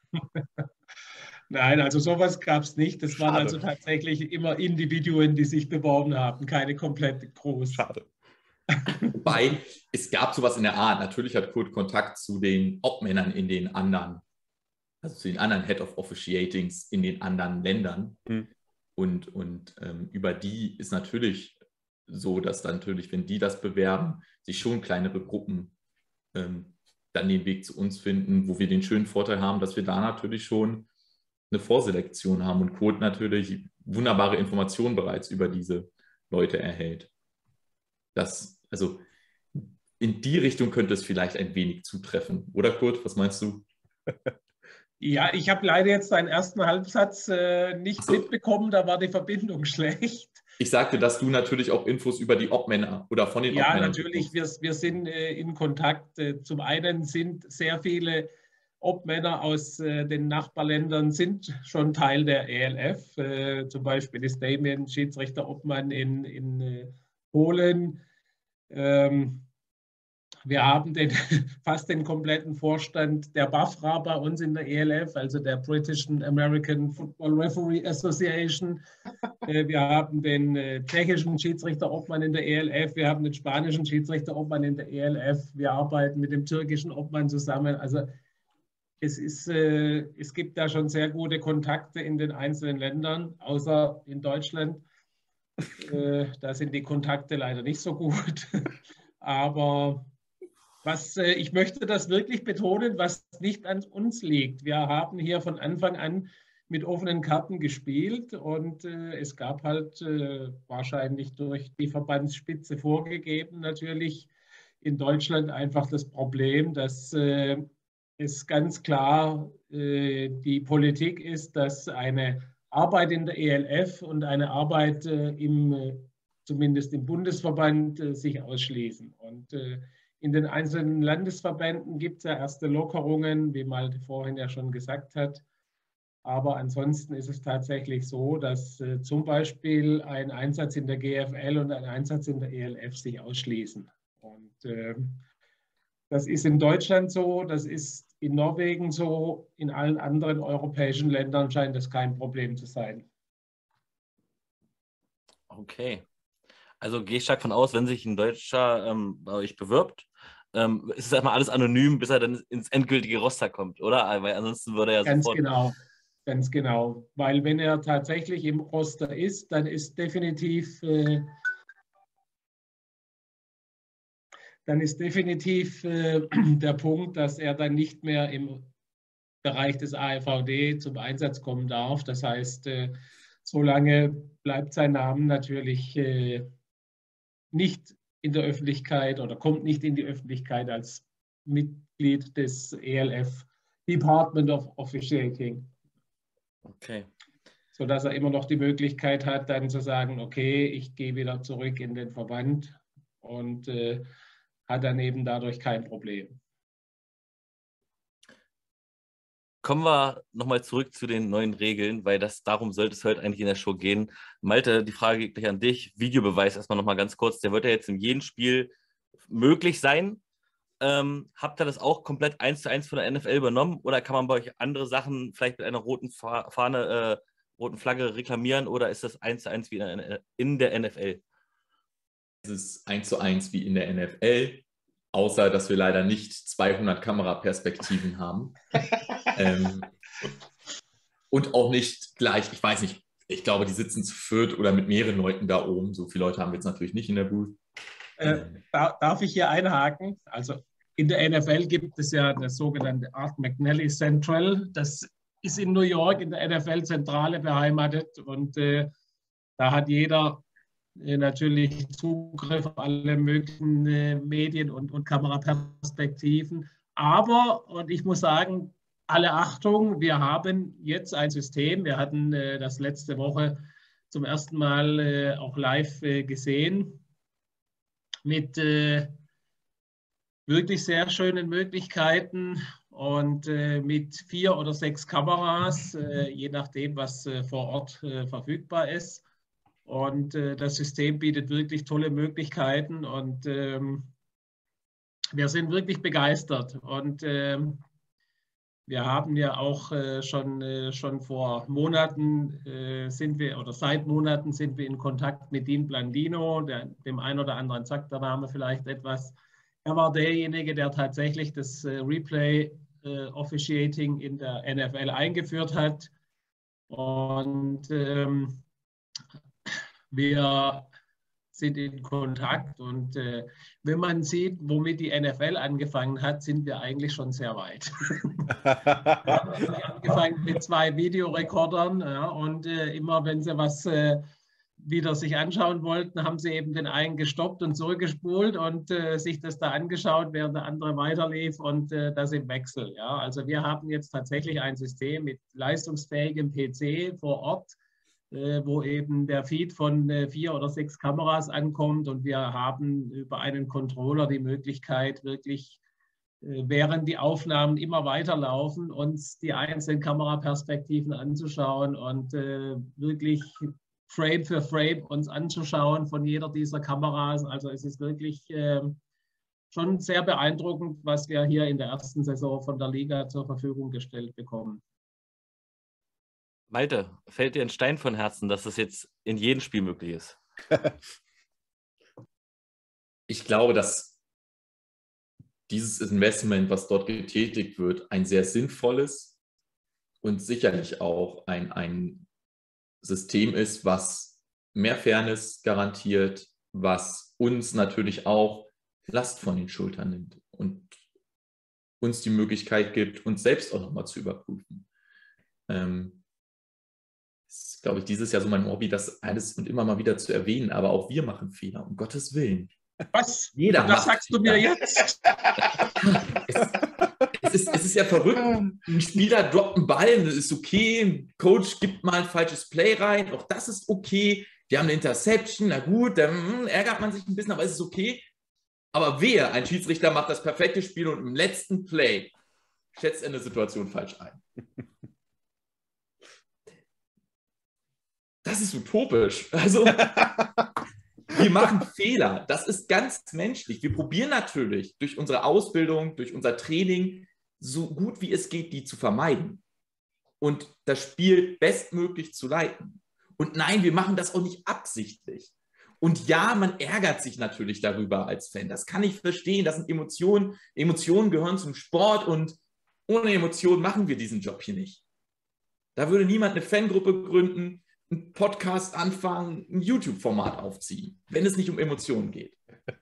Nein, also sowas gab es nicht. Das Schade. waren also tatsächlich immer Individuen, die sich beworben haben, keine komplette Crews. Schade. Wobei, es gab sowas in der Art. Natürlich hat Kurt Kontakt zu den Obmännern in den anderen, also zu den anderen Head of Officiatings in den anderen Ländern. Mhm. Und, und ähm, über die ist natürlich so, dass dann natürlich, wenn die das bewerben, sich schon kleinere Gruppen ähm, dann den Weg zu uns finden, wo wir den schönen Vorteil haben, dass wir da natürlich schon eine Vorselektion haben und Kurt natürlich wunderbare Informationen bereits über diese Leute erhält. Das, also in die Richtung könnte es vielleicht ein wenig zutreffen. Oder Kurt, was meinst du? Ja, ich habe leider jetzt deinen ersten Halbsatz äh, nicht so. mitbekommen, da war die Verbindung schlecht. Ich sagte, dass du natürlich auch Infos über die Obmänner oder von den ja, Obmännern... Ja, natürlich, wir, wir sind äh, in Kontakt. Äh, zum einen sind sehr viele Obmänner aus äh, den Nachbarländern sind schon Teil der E L F. Äh, zum Beispiel ist Damien Schiedsrichter Obmann in, in äh, Polen. Ähm, wir haben den, fast den kompletten Vorstand der B A F R A bei uns in der E L F, also der British American Football Referee Association. Äh, wir haben den äh, tschechischen Schiedsrichter-Obmann in der E L F, wir haben den spanischen Schiedsrichter-Obmann in der E L F, wir arbeiten mit dem türkischen Obmann zusammen. Also es, ist, äh, es gibt da schon sehr gute Kontakte in den einzelnen Ländern, außer in Deutschland. Äh, da sind die Kontakte leider nicht so gut. Aber was, äh, ich möchte das wirklich betonen, was nicht an uns liegt. Wir haben hier von Anfang an mit offenen Karten gespielt und äh, es gab halt äh, wahrscheinlich durch die Verbandsspitze vorgegeben natürlich in Deutschland einfach das Problem, dass äh, es ganz klar äh, die Politik ist, dass eine Arbeit in der E L F und eine Arbeit äh, im, äh, zumindest im Bundesverband äh, sich ausschließen. Und äh, in den einzelnen Landesverbänden gibt es ja erste Lockerungen, wie Malte vorhin ja schon gesagt hat. Aber ansonsten ist es tatsächlich so, dass äh, zum Beispiel ein Einsatz in der G F L und ein Einsatz in der E L F sich ausschließen. Und äh, das ist in Deutschland so, das ist in Norwegen so, in allen anderen europäischen Ländern scheint das kein Problem zu sein. Okay. Also gehe ich stark von aus, wenn sich ein Deutscher ähm, bei euch bewirbt, ähm, ist es erstmal alles anonym, bis er dann ins endgültige Roster kommt, oder? Weil ansonsten würde er ja Ganz sofort... genau, ganz genau. Weil wenn er tatsächlich im Roster ist, dann ist definitiv... Äh, dann ist definitiv äh, der Punkt, dass er dann nicht mehr im Bereich des A F V D zum Einsatz kommen darf. Das heißt, äh, solange bleibt sein Name natürlich äh, nicht in der Öffentlichkeit oder kommt nicht in die Öffentlichkeit als Mitglied des E L F Department of Officiating. Okay. Sodass er immer noch die Möglichkeit hat, dann zu sagen, okay, ich gehe wieder zurück in den Verband und äh, hat dann eben dadurch kein Problem. Kommen wir nochmal zurück zu den neuen Regeln, weil das darum sollte es heute eigentlich in der Show gehen. Malte, die Frage geht gleich an dich. Videobeweis erstmal nochmal ganz kurz. Der wird ja jetzt in jedem Spiel möglich sein. ähm, habt ihr das auch komplett eins zu eins von der N F L übernommen oder kann man bei euch andere Sachen vielleicht mit einer roten Fahne, äh, roten Flagge reklamieren oder ist das eins zu eins wie in der, in der N F L? Es ist eins zu eins wie in der N F L, außer dass wir leider nicht zweihundert Kameraperspektiven haben. ähm, und auch nicht gleich, ich weiß nicht, ich glaube, die sitzen zu viert oder mit mehreren Leuten da oben. So viele Leute haben wir jetzt natürlich nicht in der Booth. Äh, darf ich hier einhaken? Also in der N F L gibt es ja das sogenannte Art McNally Central. Das ist in New York in der N F L-Zentrale beheimatet und äh, da hat jeder äh, natürlich Zugriff auf alle möglichen äh, Medien und, und Kameraperspektiven. Aber, und ich muss sagen, alle Achtung, wir haben jetzt ein System. Wir hatten äh, das letzte Woche zum ersten Mal äh, auch live äh, gesehen mit äh, wirklich sehr schönen Möglichkeiten und äh, mit vier oder sechs Kameras, äh, je nachdem, was äh, vor Ort äh, verfügbar ist. Und äh, das System bietet wirklich tolle Möglichkeiten und ähm, wir sind wirklich begeistert. Und ähm, wir haben ja auch äh, schon, äh, schon vor Monaten äh, sind wir, oder seit Monaten sind wir in Kontakt mit Dean Blandino, der, dem einen oder anderen sagt der Name vielleicht etwas. Er war derjenige, der tatsächlich das äh, Replay äh, Officiating in der N F L eingeführt hat. Und ähm, wir sind in Kontakt und äh, wenn man sieht, womit die N F L angefangen hat, sind wir eigentlich schon sehr weit. Wir haben angefangen mit zwei Videorekordern, ja, und äh, immer wenn sie was äh, wieder sich anschauen wollten, haben sie eben den einen gestoppt und zurückgespult und äh, sich das da angeschaut, während der andere weiterlief und äh, das im Wechsel. Ja. Also wir haben jetzt tatsächlich ein System mit leistungsfähigem P C vor Ort, wo eben der Feed von vier oder sechs Kameras ankommt und wir haben über einen Controller die Möglichkeit, wirklich, während die Aufnahmen immer weiterlaufen, uns die einzelnen Kameraperspektiven anzuschauen und wirklich Frame für Frame uns anzuschauen von jeder dieser Kameras. Also es ist wirklich schon sehr beeindruckend, was wir hier in der ersten Saison von der Liga zur Verfügung gestellt bekommen. Malte, fällt dir ein Stein von Herzen, dass das jetzt in jedem Spiel möglich ist? Ich glaube, dass dieses Investment, was dort getätigt wird, ein sehr sinnvolles und sicherlich auch ein, ein System ist, was mehr Fairness garantiert, was uns natürlich auch Last von den Schultern nimmt und uns die Möglichkeit gibt, uns selbst auch nochmal zu überprüfen. Ähm, Das ist, glaube ich, dieses Jahr so mein Hobby, das alles und immer mal wieder zu erwähnen, aber auch wir machen Fehler, um Gottes Willen. Was? Jeder Was macht sagst du mir jetzt? Es, es, ist, es ist ja verrückt. Ein Spieler droppt einen Ball, das ist okay. Ein Coach gibt mal ein falsches Play rein, auch das ist okay. Wir haben eine Interception, na gut, dann ärgert man sich ein bisschen, aber es ist okay. Aber wer, ein Schiedsrichter macht das perfekte Spiel und im letzten Play schätzt er eine Situation falsch ein. Das ist utopisch. Also, wir machen Fehler. Das ist ganz menschlich. Wir probieren natürlich durch unsere Ausbildung, durch unser Training, so gut wie es geht, die zu vermeiden. Und das Spiel bestmöglich zu leiten. Und nein, wir machen das auch nicht absichtlich. Und ja, man ärgert sich natürlich darüber als Fan. Das kann ich verstehen. Das sind Emotionen. Emotionen gehören zum Sport und ohne Emotionen machen wir diesen Job hier nicht. Da würde niemand eine Fangruppe gründen, einen Podcast anfangen, ein YouTube-Format aufziehen, wenn es nicht um Emotionen geht.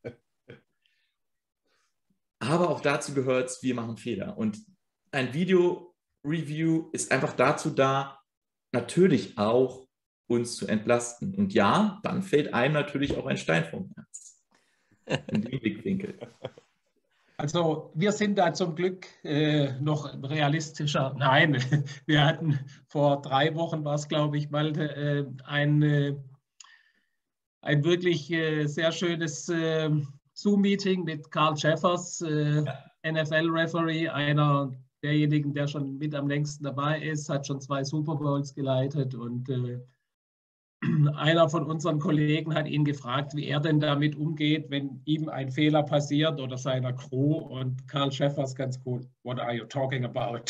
Aber auch dazu gehört es, wir machen Fehler. Und ein Video-Review ist einfach dazu da, natürlich auch uns zu entlasten. Und ja, dann fällt einem natürlich auch ein Stein vom Herz. In dem Blickwinkel. Also wir sind da zum Glück äh, noch realistischer. Nein, wir hatten vor drei Wochen, war es glaube ich, mal äh, ein, äh, ein wirklich äh, sehr schönes äh, Zoom-Meeting mit Carl Jeffers, äh, N F L-Referee, einer derjenigen, der schon mit am längsten dabei ist, hat schon zwei Super Bowls geleitet und äh, einer von unseren Kollegen hat ihn gefragt, wie er denn damit umgeht, wenn ihm ein Fehler passiert oder seiner Crew. Und Karl Schäffers ganz cool. What are you talking about?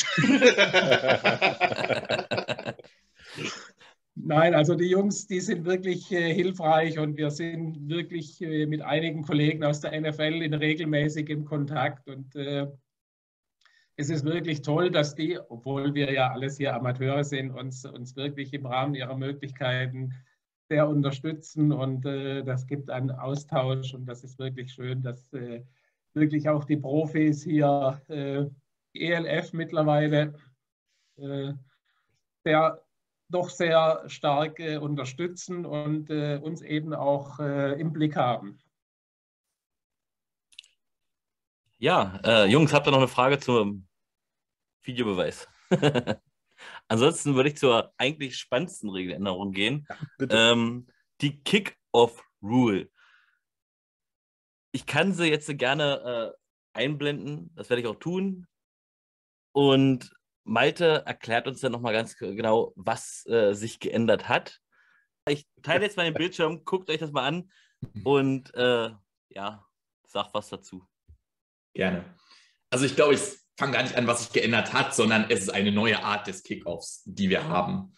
Nein, also die Jungs, die sind wirklich äh, hilfreich und wir sind wirklich äh, mit einigen Kollegen aus der N F L in regelmäßigem Kontakt und äh, es ist wirklich toll, dass die, obwohl wir ja alles hier Amateure sind, uns, uns wirklich im Rahmen ihrer Möglichkeiten sehr unterstützen und äh, das gibt einen Austausch und das ist wirklich schön, dass äh, wirklich auch die Profis hier, äh, E L F mittlerweile, äh, sehr doch sehr stark äh, unterstützen und äh, uns eben auch äh, im Blick haben. Ja, äh, Jungs, habt ihr noch eine Frage zum Videobeweis? Ansonsten würde ich zur eigentlich spannendsten Regeländerung gehen. Ja, ähm, die Kick-Off-Rule. Ich kann sie jetzt gerne äh, einblenden, das werde ich auch tun. Und Malte erklärt uns dann nochmal ganz genau, was äh, sich geändert hat. Ich teile jetzt mal den Bildschirm, guckt euch das mal an und äh, ja, sagt was dazu. Gerne. Also ich glaube, ich fange gar nicht an, was sich geändert hat, sondern es ist eine neue Art des Kickoffs, die wir haben.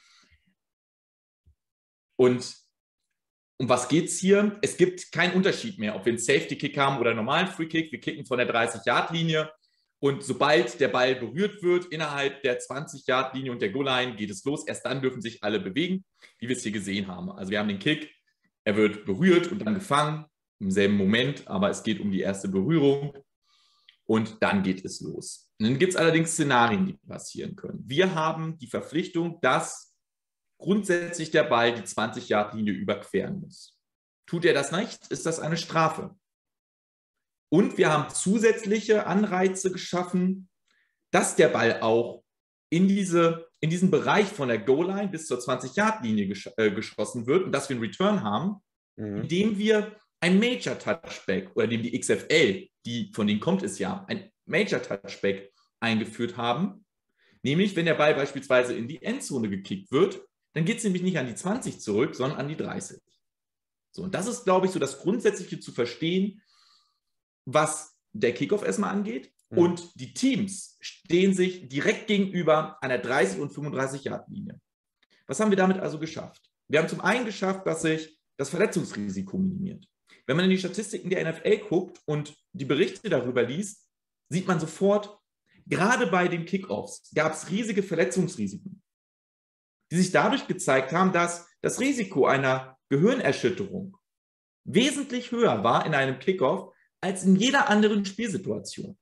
Und um was geht es hier? Es gibt keinen Unterschied mehr, ob wir einen Safety-Kick haben oder einen normalen Free-Kick. Wir kicken von der dreißig-Yard-Linie. Und sobald der Ball berührt wird, innerhalb der zwanzig-Yard-Linie und der Goal-Line geht es los. Erst dann dürfen sich alle bewegen, wie wir es hier gesehen haben. Also wir haben den Kick, er wird berührt und dann gefangen, im selben Moment, aber es geht um die erste Berührung und dann geht es los. Und dann gibt es allerdings Szenarien, die passieren können. Wir haben die Verpflichtung, dass grundsätzlich der Ball die zwanzig-Yard-Linie überqueren muss. Tut er das nicht, ist das eine Strafe. Und wir haben zusätzliche Anreize geschaffen, dass der Ball auch in, diese, in diesen Bereich von der Goal-Line bis zur zwanzig-Yard-Linie gesch äh, geschossen wird und dass wir einen Return haben, mhm. indem wir ein Major-Touchback oder indem die X F L, die, von denen kommt es ja, ein Major-Touchback eingeführt haben. Nämlich, wenn der Ball beispielsweise in die Endzone gekickt wird, dann geht es nämlich nicht an die zwanzig zurück, sondern an die dreißig. So, und das ist, glaube ich, so das Grundsätzliche zu verstehen, was der Kickoff erstmal angeht. Mhm. Und die Teams stehen sich direkt gegenüber an der dreißig- und fünfunddreißig-Yard-Linie. Was haben wir damit also geschafft? Wir haben zum einen geschafft, dass sich das Verletzungsrisiko minimiert. Wenn man in die Statistiken der N F L guckt und die Berichte darüber liest, sieht man sofort, gerade bei den Kickoffs gab es riesige Verletzungsrisiken, die sich dadurch gezeigt haben, dass das Risiko einer Gehirnerschütterung wesentlich höher war in einem Kickoff als in jeder anderen Spielsituation.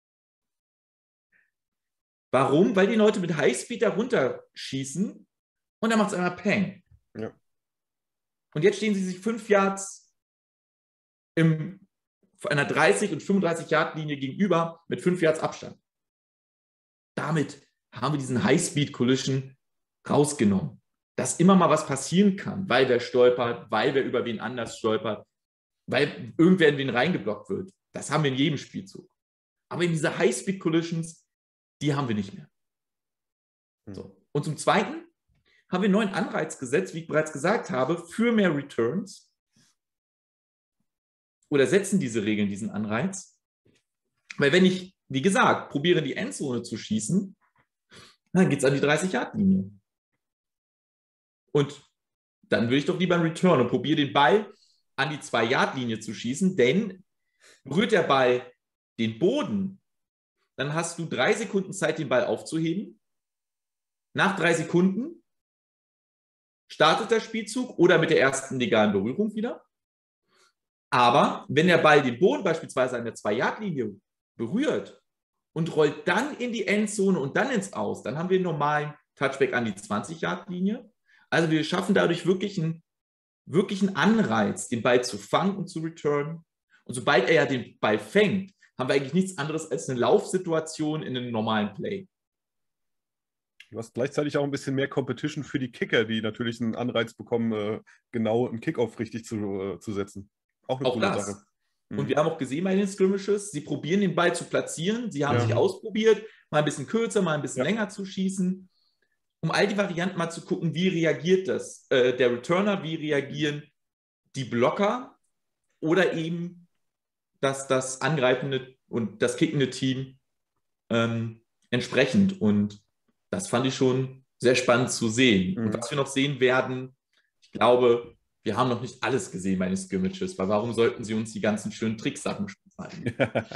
Warum? Weil die Leute mit Highspeed da runterschießen und dann macht es einmal Peng. Ja. Und jetzt stehen sie sich fünf Yards im, einer dreißig- und fünfunddreißig-Yard-Linie gegenüber mit fünf Yards Abstand. Damit haben wir diesen Highspeed-Collision rausgenommen. Dass immer mal was passieren kann, weil wer stolpert, weil wer über wen anders stolpert, weil irgendwer in wen reingeblockt wird. Das haben wir in jedem Spielzug. Aber in diese High-Speed-Collisions, die haben wir nicht mehr. So. Und zum Zweiten haben wir einen neuen Anreiz gesetzt, wie ich bereits gesagt habe, für mehr Returns. Oder setzen diese Regeln diesen Anreiz. Weil wenn ich, wie gesagt, probiere, in die Endzone zu schießen, dann geht es an die dreißig-Yard-Linie. Und dann würde ich doch lieber einen Return und probiere den Ball an die zwei-Yard-Linie zu schießen, denn berührt der Ball den Boden, dann hast du drei Sekunden Zeit, den Ball aufzuheben. Nach drei Sekunden startet der Spielzug oder mit der ersten legalen Berührung wieder. Aber wenn der Ball den Boden beispielsweise an der zwei-Yard-Linie berührt und rollt dann in die Endzone und dann ins Aus, dann haben wir einen normalen Touchback an die zwanzig-Yard-Linie. Also wir schaffen dadurch wirklich einen, wirklich einen Anreiz, den Ball zu fangen und zu returnen. Und sobald er ja den Ball fängt, haben wir eigentlich nichts anderes als eine Laufsituation in einem normalen Play. Du hast gleichzeitig auch ein bisschen mehr Competition für die Kicker, die natürlich einen Anreiz bekommen, genau einen Kickoff richtig zu, zu setzen. Auch eine auch coole das. Sache. Mhm. Und wir haben auch gesehen bei den Skirmishes, sie probieren den Ball zu platzieren. Sie haben ja. sich ausprobiert, mal ein bisschen kürzer, mal ein bisschen ja. länger zu schießen. um all die Varianten mal zu gucken, wie reagiert das, äh, der Returner, wie reagieren die Blocker oder eben dass das angreifende und das kickende Team ähm, entsprechend. Und das fand ich schon sehr spannend zu sehen. Mhm. Und was wir noch sehen werden, ich glaube, wir haben noch nicht alles gesehen bei den Scrimmages, weil warum sollten sie uns die ganzen schönen Tricksachen zeigen?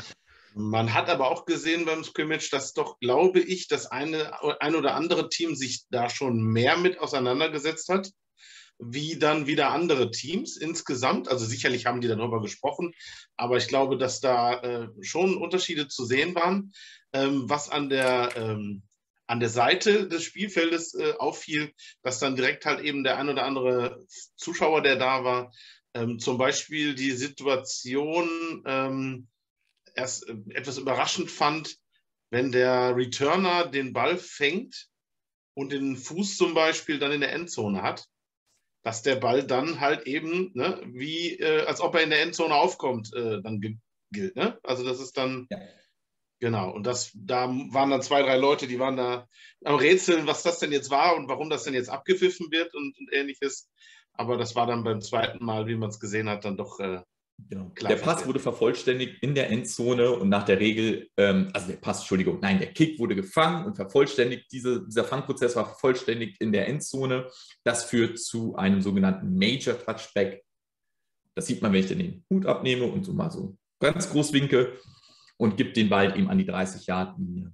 Man hat aber auch gesehen beim Scrimmage, dass doch, glaube ich, das eine ein oder andere Team sich da schon mehr mit auseinandergesetzt hat, wie dann wieder andere Teams insgesamt. Also sicherlich haben die darüber gesprochen, aber ich glaube, dass da äh, schon Unterschiede zu sehen waren. Ähm, was an der, ähm, an der Seite des Spielfeldes äh, auffiel, dass dann direkt halt eben der ein oder andere Zuschauer, der da war, ähm, zum Beispiel die Situation ähm, erst äh, etwas überraschend fand, wenn der Returner den Ball fängt und den Fuß zum Beispiel dann in der Endzone hat, dass der Ball dann halt eben, ne, wie, äh, als ob er in der Endzone aufkommt, äh, dann gilt. Ne? Also das ist dann, ja. Genau. Und das, da waren dann zwei, drei Leute, die waren da am Rätseln, was das denn jetzt war und warum das denn jetzt abgepfiffen wird und, und ähnliches. Aber das war dann beim zweiten Mal, wie man es gesehen hat, dann doch äh, genau. Klar. Der Pass verstehen. Wurde vervollständigt in der Endzone und nach der Regel, ähm, also der Pass, Entschuldigung, nein, der Kick wurde gefangen und vervollständigt. Diese, dieser Fangprozess war vervollständigt in der Endzone. Das führt zu einem sogenannten Major Touchback. Das sieht man, wenn ich den Hut abnehme und so mal so ganz groß winke und gibt den Ball eben an die dreißig-Yard-Linie.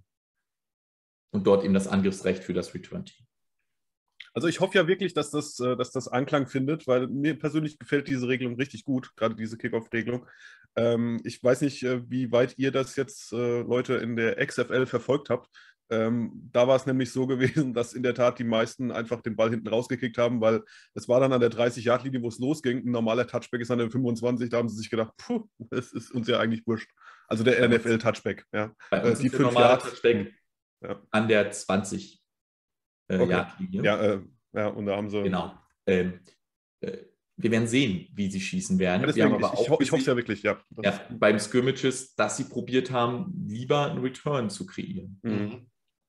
Und dort eben das Angriffsrecht für das Return-Team. Also ich hoffe ja wirklich, dass das, dass das Anklang findet, weil mir persönlich gefällt diese Regelung richtig gut, gerade diese Kickoff-Regelung. Ähm, ich weiß nicht, wie weit ihr das jetzt, äh, Leute, in der X F L verfolgt habt. Ähm, da war es nämlich so gewesen, dass in der Tat die meisten einfach den Ball hinten rausgekickt haben, weil es war dann an der dreißig-Yard-Linie, wo es losging. Ein normaler Touchback ist an der fünfundzwanzig, da haben sie sich gedacht, puh, das ist uns ja eigentlich wurscht. Also der N F L-Touchback. Ja. Bei uns äh, die ist der normale Touchback ja. an der zwanzig. Okay. Yard-Linie. Ja, äh, ja, und da haben sie... Genau. Ähm, äh, wir werden sehen, wie sie schießen werden. Ja, deswegen, wir haben aber ich, auch ich, ich hoffe es ja wirklich, ja. ja. Beim Scrimmages, dass sie probiert haben, lieber einen Return zu kreieren. Mhm.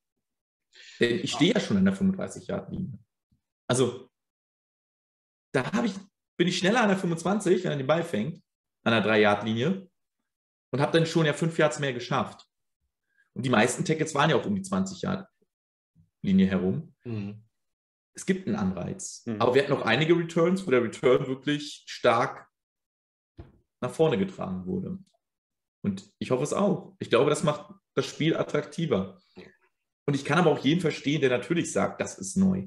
Denn ich stehe ja schon an der fünfunddreißig-Yard-Linie. Also, da ich, bin ich schneller an der fünfundzwanzig, wenn er den Ball fängt, an der drei-Yard-Linie und habe dann schon ja fünf Yards mehr geschafft. Und die meisten Tackles waren ja auch um die zwanzig-Yard-Linie herum. Mhm. Es gibt einen Anreiz. Mhm. Aber wir hatten noch einige Returns, wo der Return wirklich stark nach vorne getragen wurde. Und ich hoffe es auch. Ich glaube, das macht das Spiel attraktiver. Und ich kann aber auch jeden verstehen, der natürlich sagt, das ist neu.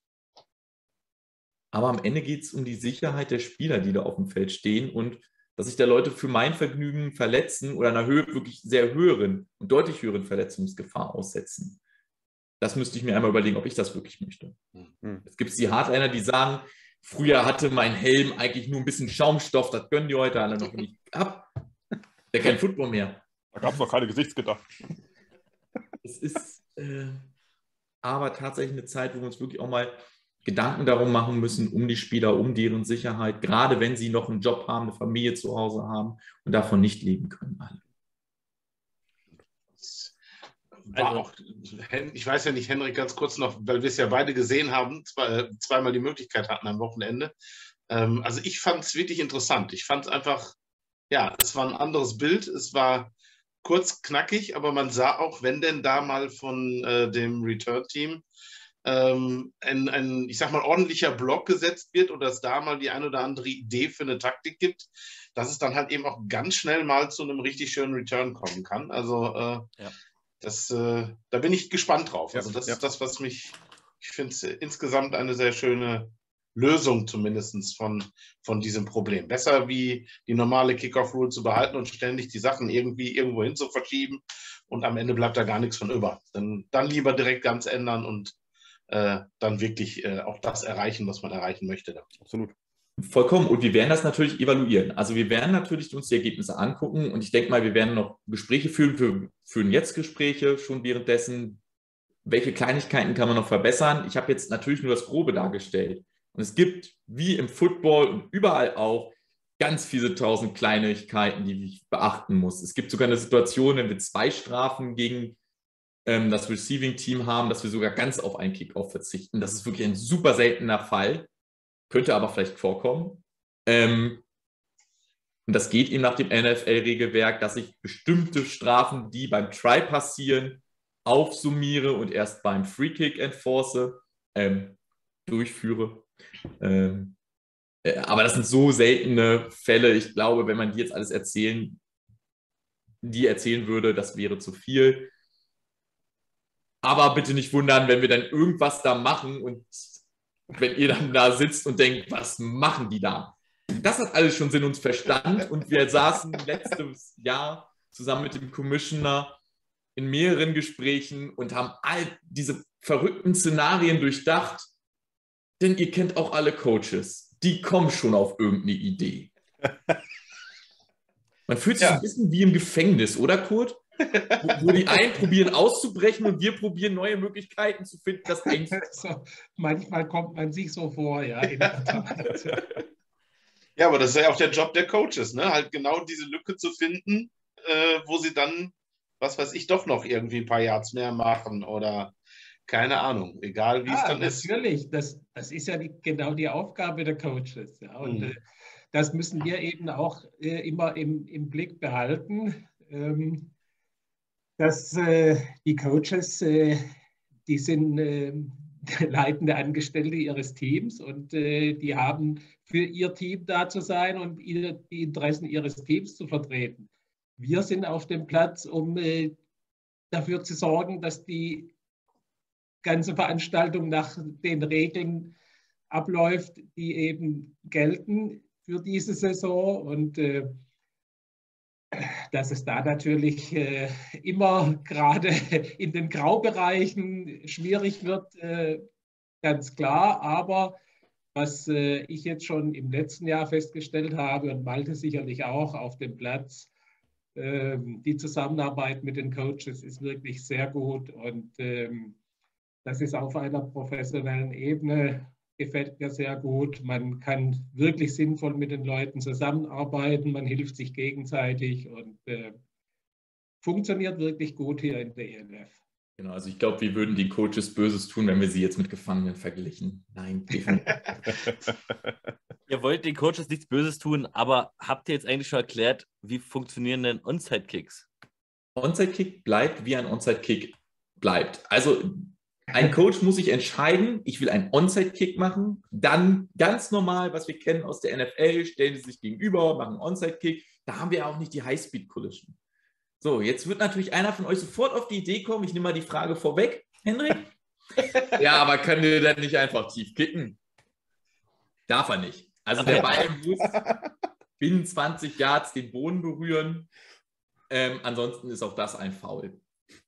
Aber am Ende geht es um die Sicherheit der Spieler, die da auf dem Feld stehen und dass sich da Leute für mein Vergnügen verletzen oder einer Höhe, wirklich sehr höheren und deutlich höheren Verletzungsgefahr aussetzen. Das müsste ich mir einmal überlegen, ob ich das wirklich möchte. Mhm. Es gibt die Hardliner, die sagen, früher hatte mein Helm eigentlich nur ein bisschen Schaumstoff, das gönnen die heute alle noch nicht ab. Der kein Football mehr. Da gab es noch keine Gesichtsgitter. Es ist äh, aber tatsächlich eine Zeit, wo wir uns wirklich auch mal Gedanken darum machen müssen, um die Spieler, um deren Sicherheit, gerade wenn sie noch einen Job haben, eine Familie zu Hause haben und davon nicht leben können alle. Also, auch, ich weiß ja nicht, Henrik, ganz kurz noch, weil wir es ja beide gesehen haben, zwei, zweimal die Möglichkeit hatten am Wochenende. Ähm, also ich fand es wirklich interessant. Ich fand es einfach, ja, es war ein anderes Bild. Es war kurz knackig, aber man sah auch, wenn denn da mal von äh, dem Return-Team ähm, ein, ein, ich sag mal, ordentlicher Block gesetzt wird oder es da mal die ein oder andere Idee für eine Taktik gibt, dass es dann halt eben auch ganz schnell mal zu einem richtig schönen Return kommen kann. Also äh, ja. das, äh, da bin ich gespannt drauf. Ja, also das ja. ist das, was mich, ich finde es insgesamt eine sehr schöne Lösung zumindest von, von diesem Problem. Besser wie die normale Kickoff-Rule zu behalten und ständig die Sachen irgendwie irgendwo hin zu verschieben und am Ende bleibt da gar nichts von über. Dann, dann lieber direkt ganz ändern und äh, dann wirklich äh, auch das erreichen, was man erreichen möchte. Absolut. Vollkommen. Und wir werden das natürlich evaluieren. Also wir werden natürlich uns die Ergebnisse angucken und ich denke mal, wir werden noch Gespräche führen, wir führen jetzt Gespräche schon währenddessen. Welche Kleinigkeiten kann man noch verbessern? Ich habe jetzt natürlich nur das Grobe dargestellt. Und es gibt, wie im Football und überall auch, ganz viele tausend Kleinigkeiten, die ich beachten muss. Es gibt sogar eine Situation, wenn wir zwei Strafen gegen ähm, das Receiving-Team haben, dass wir sogar ganz auf einen Kickoff verzichten. Das ist wirklich ein super seltener Fall, könnte aber vielleicht vorkommen. Ähm, und das geht eben nach dem N F L-Regelwerk, dass ich bestimmte Strafen, die beim Try passieren, aufsummiere und erst beim Free-Kick enforce, ähm, durchführe. Ähm, äh, aber das sind so seltene Fälle. Ich glaube, wenn man die jetzt alles erzählen, die erzählen würde, das wäre zu viel. Aber bitte nicht wundern, wenn wir dann irgendwas da machen und wenn ihr dann da sitzt und denkt, was machen die da? Das hat alles schon Sinn und Verstand und wir saßen letztes Jahr zusammen mit dem Commissioner in mehreren Gesprächen und haben all diese verrückten Szenarien durchdacht, denn ihr kennt auch alle Coaches, die kommen schon auf irgendeine Idee. Man fühlt sich ja. ein bisschen wie im Gefängnis, oder Kurt? Wo, wo die einen probieren auszubrechen und wir probieren neue Möglichkeiten zu finden. Das so, manchmal kommt man sich so vor, ja. In der Tat. Ja, aber das ist ja auch der Job der Coaches, ne? Halt genau diese Lücke zu finden, äh, wo sie dann, was weiß ich, doch noch irgendwie ein paar Yards mehr machen oder keine Ahnung, egal wie ja, es dann natürlich. ist. Natürlich, das, das ist ja die, genau die Aufgabe der Coaches. Ja? Und mhm. äh, das müssen wir eben auch äh, immer im, im Blick behalten, ähm, dass äh, die Coaches, äh, die sind äh, leitende Angestellte ihres Teams und äh, die haben für ihr Team da zu sein und ihre, die Interessen ihres Teams zu vertreten. Wir sind auf dem Platz, um äh, dafür zu sorgen, dass die ganze Veranstaltung nach den Regeln abläuft, die eben gelten für diese Saison und äh, dass es da natürlich äh, immer gerade in den Graubereichen schwierig wird, äh, ganz klar. Aber was äh, ich jetzt schon im letzten Jahr festgestellt habe und Malte sicherlich auch auf dem Platz, äh, die Zusammenarbeit mit den Coaches ist wirklich sehr gut und ähm, das ist auf einer professionellen Ebene, gefällt mir sehr gut. Man kann wirklich sinnvoll mit den Leuten zusammenarbeiten, man hilft sich gegenseitig und äh, funktioniert wirklich gut hier in der E L F. Genau, also ich glaube, wir würden den Coaches Böses tun, wenn wir sie jetzt mit Gefangenen verglichen. Nein, definitiv. Ihr wollt den Coaches nichts Böses tun, aber habt ihr jetzt eigentlich schon erklärt, wie funktionieren denn Onside-Kicks? Onside-Kick bleibt, wie ein Onside-Kick bleibt. Also ein Coach muss sich entscheiden, ich will einen Onside-Kick machen, dann ganz normal, was wir kennen aus der N F L, stellen sie sich gegenüber, machen einen Onside-Kick, da haben wir auch nicht die High-Speed-Collision. So, jetzt wird natürlich einer von euch sofort auf die Idee kommen, ich nehme mal die Frage vorweg, Henrik. Ja, aber kann der dann nicht einfach tief kicken? Darf er nicht. Also der Ball muss binnen zwanzig Yards den Boden berühren, ähm, ansonsten ist auch das ein Foul.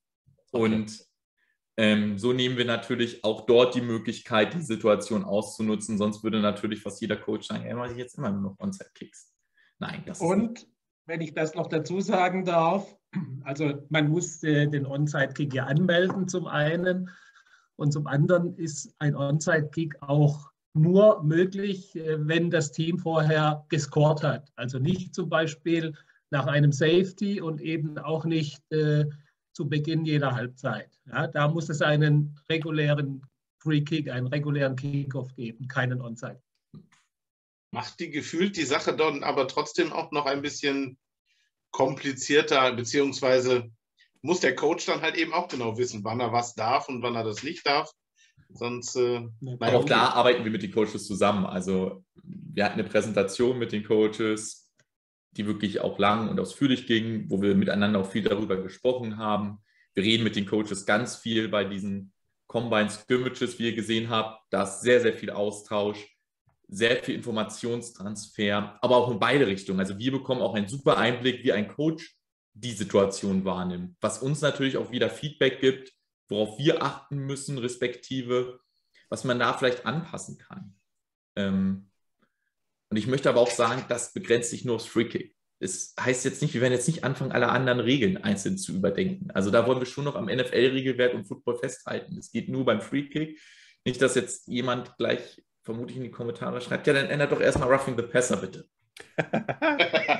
Und okay. Ähm, so nehmen wir natürlich auch dort die Möglichkeit, die Situation auszunutzen. Sonst würde natürlich fast jeder Coach sagen, er macht jetzt immer nur noch Onside-Kicks. Nein, das Und ist wenn ich das noch dazu sagen darf, also man muss äh, den Onside-Kick ja anmelden zum einen und zum anderen ist ein Onside-Kick auch nur möglich, äh, wenn das Team vorher gescored hat. Also nicht zum Beispiel nach einem Safety und eben auch nicht äh, zu Beginn jeder Halbzeit. Ja, da muss es einen regulären Free Kick, einen regulären Kickoff geben, keinen Onside. Macht die gefühlt die Sache dann aber trotzdem auch noch ein bisschen komplizierter, beziehungsweise muss der Coach dann halt eben auch genau wissen, wann er was darf und wann er das nicht darf. Sonst, äh, aber auch da arbeiten wir mit den Coaches zusammen. Also wir hatten eine Präsentation mit den Coaches, die wirklich auch lang und ausführlich ging, wo wir miteinander auch viel darüber gesprochen haben. Wir reden mit den Coaches ganz viel bei diesen Combine Scrimmages, wie ihr gesehen habt. Da ist sehr, sehr viel Austausch, sehr viel Informationstransfer, aber auch in beide Richtungen. Also wir bekommen auch einen super Einblick, wie ein Coach die Situation wahrnimmt, was uns natürlich auch wieder Feedback gibt, worauf wir achten müssen, respektive, was man da vielleicht anpassen kann. Ähm, Und ich möchte aber auch sagen, das begrenzt sich nur aufs Free Kick. Das heißt jetzt nicht, wir werden jetzt nicht anfangen, alle anderen Regeln einzeln zu überdenken. Also da wollen wir schon noch am N F L-Regelwerk und Football festhalten. Es geht nur beim Free Kick. Nicht, dass jetzt jemand gleich vermutlich in die Kommentare schreibt, ja, dann ändert doch erstmal Roughing the Passer, bitte.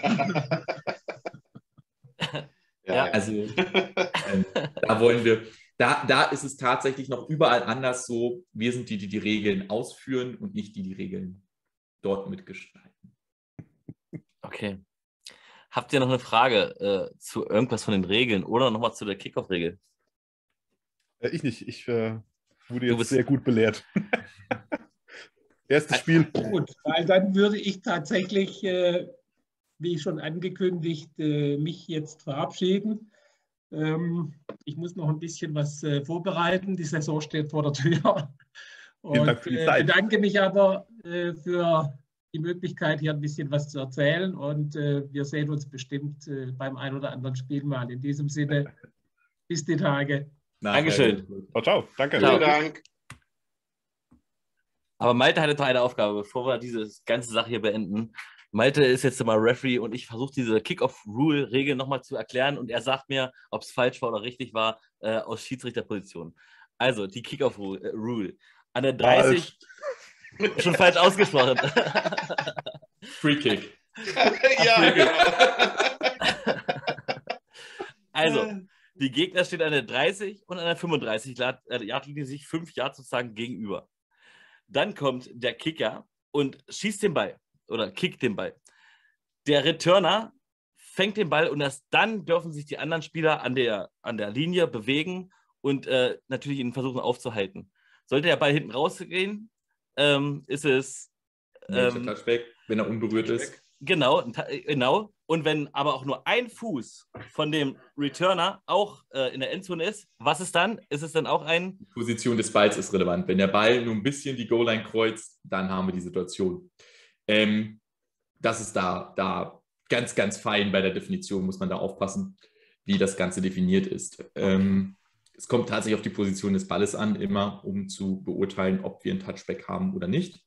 ja, also ähm, da wollen wir, Da, da ist es tatsächlich noch überall anders so, wir sind die, die die Regeln ausführen und nicht die, die Regeln dort mitgestalten. Okay. Habt ihr noch eine Frage äh, zu irgendwas von den Regeln oder nochmal zu der Kickoff-Regel? Äh, ich nicht. Ich äh, wurde Du jetzt bist- sehr gut belehrt. Erstes Spiel. Gut, weil dann würde ich tatsächlich, äh, wie schon angekündigt, äh, mich jetzt verabschieden. Ähm, ich muss noch ein bisschen was äh, vorbereiten. Die Saison steht vor der Tür. Vielen Dank Und für die äh, Zeit. bedanke mich aber äh, für die Möglichkeit, hier ein bisschen was zu erzählen. Und äh, wir sehen uns bestimmt äh, beim ein oder anderen Spiel mal. In diesem Sinne, bis die Tage. Dankeschön. Ciao, ciao. Danke. Ciao. Vielen Dank. Aber Malte hatte doch eine Aufgabe, bevor wir diese ganze Sache hier beenden. Malte ist jetzt mal Referee und ich versuche diese Kick-Off-Rule-Regel nochmal zu erklären und er sagt mir, ob es falsch war oder richtig war, äh, aus Schiedsrichterposition. Also, die Kick-Off-Rule. An der dreißig, schon falsch ausgesprochen. Free Kick. Ja, genau. Also, die Gegner stehen an der dreißig und an der fünfunddreißig Yard-Linie sich fünf Yards sozusagen gegenüber. Dann kommt der Kicker und schießt den Ball oder kickt den Ball. Der Returner fängt den Ball und erst dann dürfen sich die anderen Spieler an der, an der Linie bewegen und äh, natürlich ihn versuchen aufzuhalten. Sollte der Ball hinten rausgehen, ähm, ist es Ähm, ähm, Touchback, wenn er unberührt ist. genau, genau. Und wenn aber auch nur ein Fuß von dem Returner auch äh, in der Endzone ist, was ist dann? Ist es dann auch ein... Die Position des Balls ist relevant. Wenn der Ball nur ein bisschen die Goal-Line kreuzt, dann haben wir die Situation. Ähm, das ist da, da ganz, ganz fein bei der Definition, muss man da aufpassen, wie das Ganze definiert ist. Ähm, es kommt tatsächlich auf die Position des Balles an, immer, um zu beurteilen, ob wir einen Touchback haben oder nicht.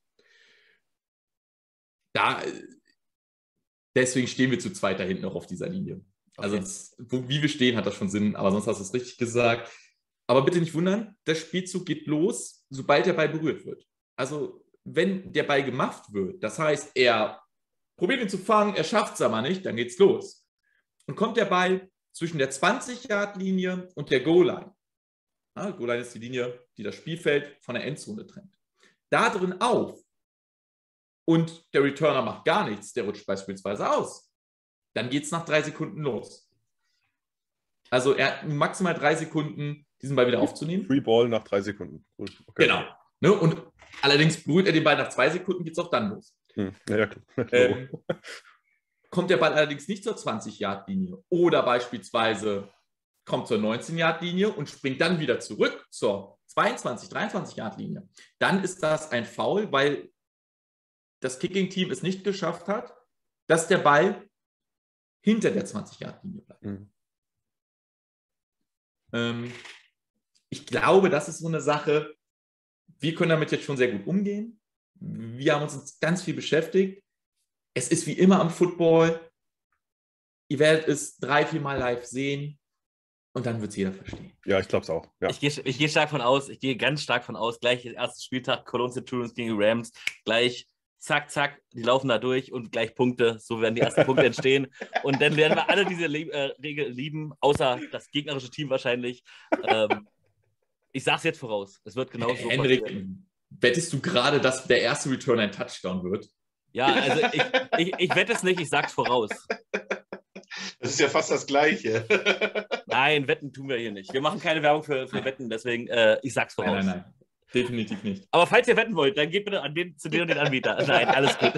Da, deswegen stehen wir zu zweit da hinten noch auf dieser Linie. Also Okay. das, wo, wie wir stehen, hat das schon Sinn, aber sonst hast du es richtig gesagt. Aber bitte nicht wundern, der Spielzug geht los, sobald der Ball berührt wird. Also wenn der Ball gemacht wird, das heißt, er probiert ihn zu fangen, er schafft es aber nicht, dann geht's los. Und kommt der Ball zwischen der zwanzig-Yard-Linie und der Goal-Line. Ja, Goal-Line ist die Linie, die das Spielfeld von der Endzone trennt. Da drin auf und der Returner macht gar nichts, der rutscht beispielsweise aus, dann geht es nach drei Sekunden los. Also er hat maximal drei Sekunden, diesen Ball wieder aufzunehmen. Free Ball nach drei Sekunden. Gut, okay. Genau. Ne? Und allerdings berührt er den Ball nach zwei Sekunden, geht es auch dann los. Hm. Ja, klar. Ähm, kommt der Ball allerdings nicht zur zwanzig-Yard-Linie oder beispielsweise kommt zur neunzehn-Yard-Linie und springt dann wieder zurück zur zweiundzwanzig-, dreiundzwanzig-Yard-Linie, dann ist das ein Foul, weil das Kicking-Team es nicht geschafft hat, dass der Ball hinter der zwanzig-Yard-Linie bleibt. Mhm. Ähm, ich glaube, das ist so eine Sache, wir können damit jetzt schon sehr gut umgehen. Wir haben uns ganz viel beschäftigt. Es ist wie immer am Football. Ihr werdet es drei, vier Mal live sehen und dann wird es jeder verstehen. Ja, ich glaube es auch. Ja. Ich gehe ich geh stark von aus, ich gehe ganz stark von aus, gleich erster Spieltag, Cologne Centurions gegen die Rams, gleich zack, zack, die laufen da durch und gleich Punkte, so werden die ersten Punkte entstehen und dann werden wir alle diese Le äh, Regel lieben, außer das gegnerische Team wahrscheinlich. Ähm, ich sage es jetzt voraus, es wird genau so Henrik, passieren. wettest du gerade, dass der erste Return ein Touchdown wird? Ja, also ich, ich, ich wette es nicht, ich sag's voraus. Das ist ja fast das Gleiche. Nein, Wetten tun wir hier nicht. Wir machen keine Werbung für, für Wetten, deswegen äh, ich sag's voraus. Nein, nein, nein. Definitiv nicht. Aber falls ihr wetten wollt, dann geht bitte an den, zu den und den Anbieter. Nein, alles gut.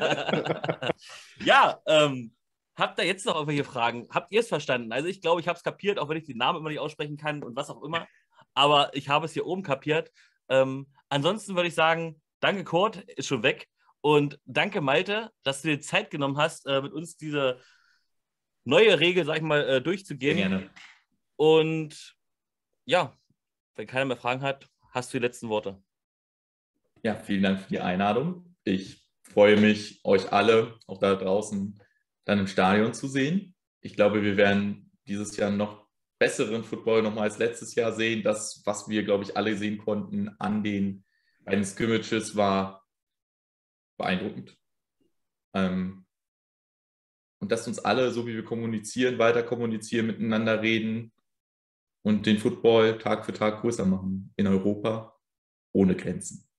Ja, ähm, habt ihr jetzt noch irgendwelche Fragen? Habt ihr es verstanden? Also ich glaube, ich habe es kapiert, auch wenn ich den Namen immer nicht aussprechen kann und was auch immer. Aber ich habe es hier oben kapiert. Ähm, ansonsten würde ich sagen, danke Kurt, ist schon weg. Und danke Malte, dass du dir Zeit genommen hast, äh, mit uns diese neue Regel, sag ich mal, äh, durchzugehen. Sehr gerne. Und ja, wenn keiner mehr Fragen hat, hast du die letzten Worte. Ja, vielen Dank für die Einladung. Ich freue mich, euch alle auch da draußen dann im Stadion zu sehen. Ich glaube, wir werden dieses Jahr noch besseren Football nochmal als letztes Jahr sehen. Das, was wir, glaube ich, alle sehen konnten an den beiden Scrimmages, war beeindruckend. Ähm, und dass uns alle, so wie wir kommunizieren, weiter kommunizieren, miteinander reden, und den Football Tag für Tag größer machen in Europa ohne Grenzen.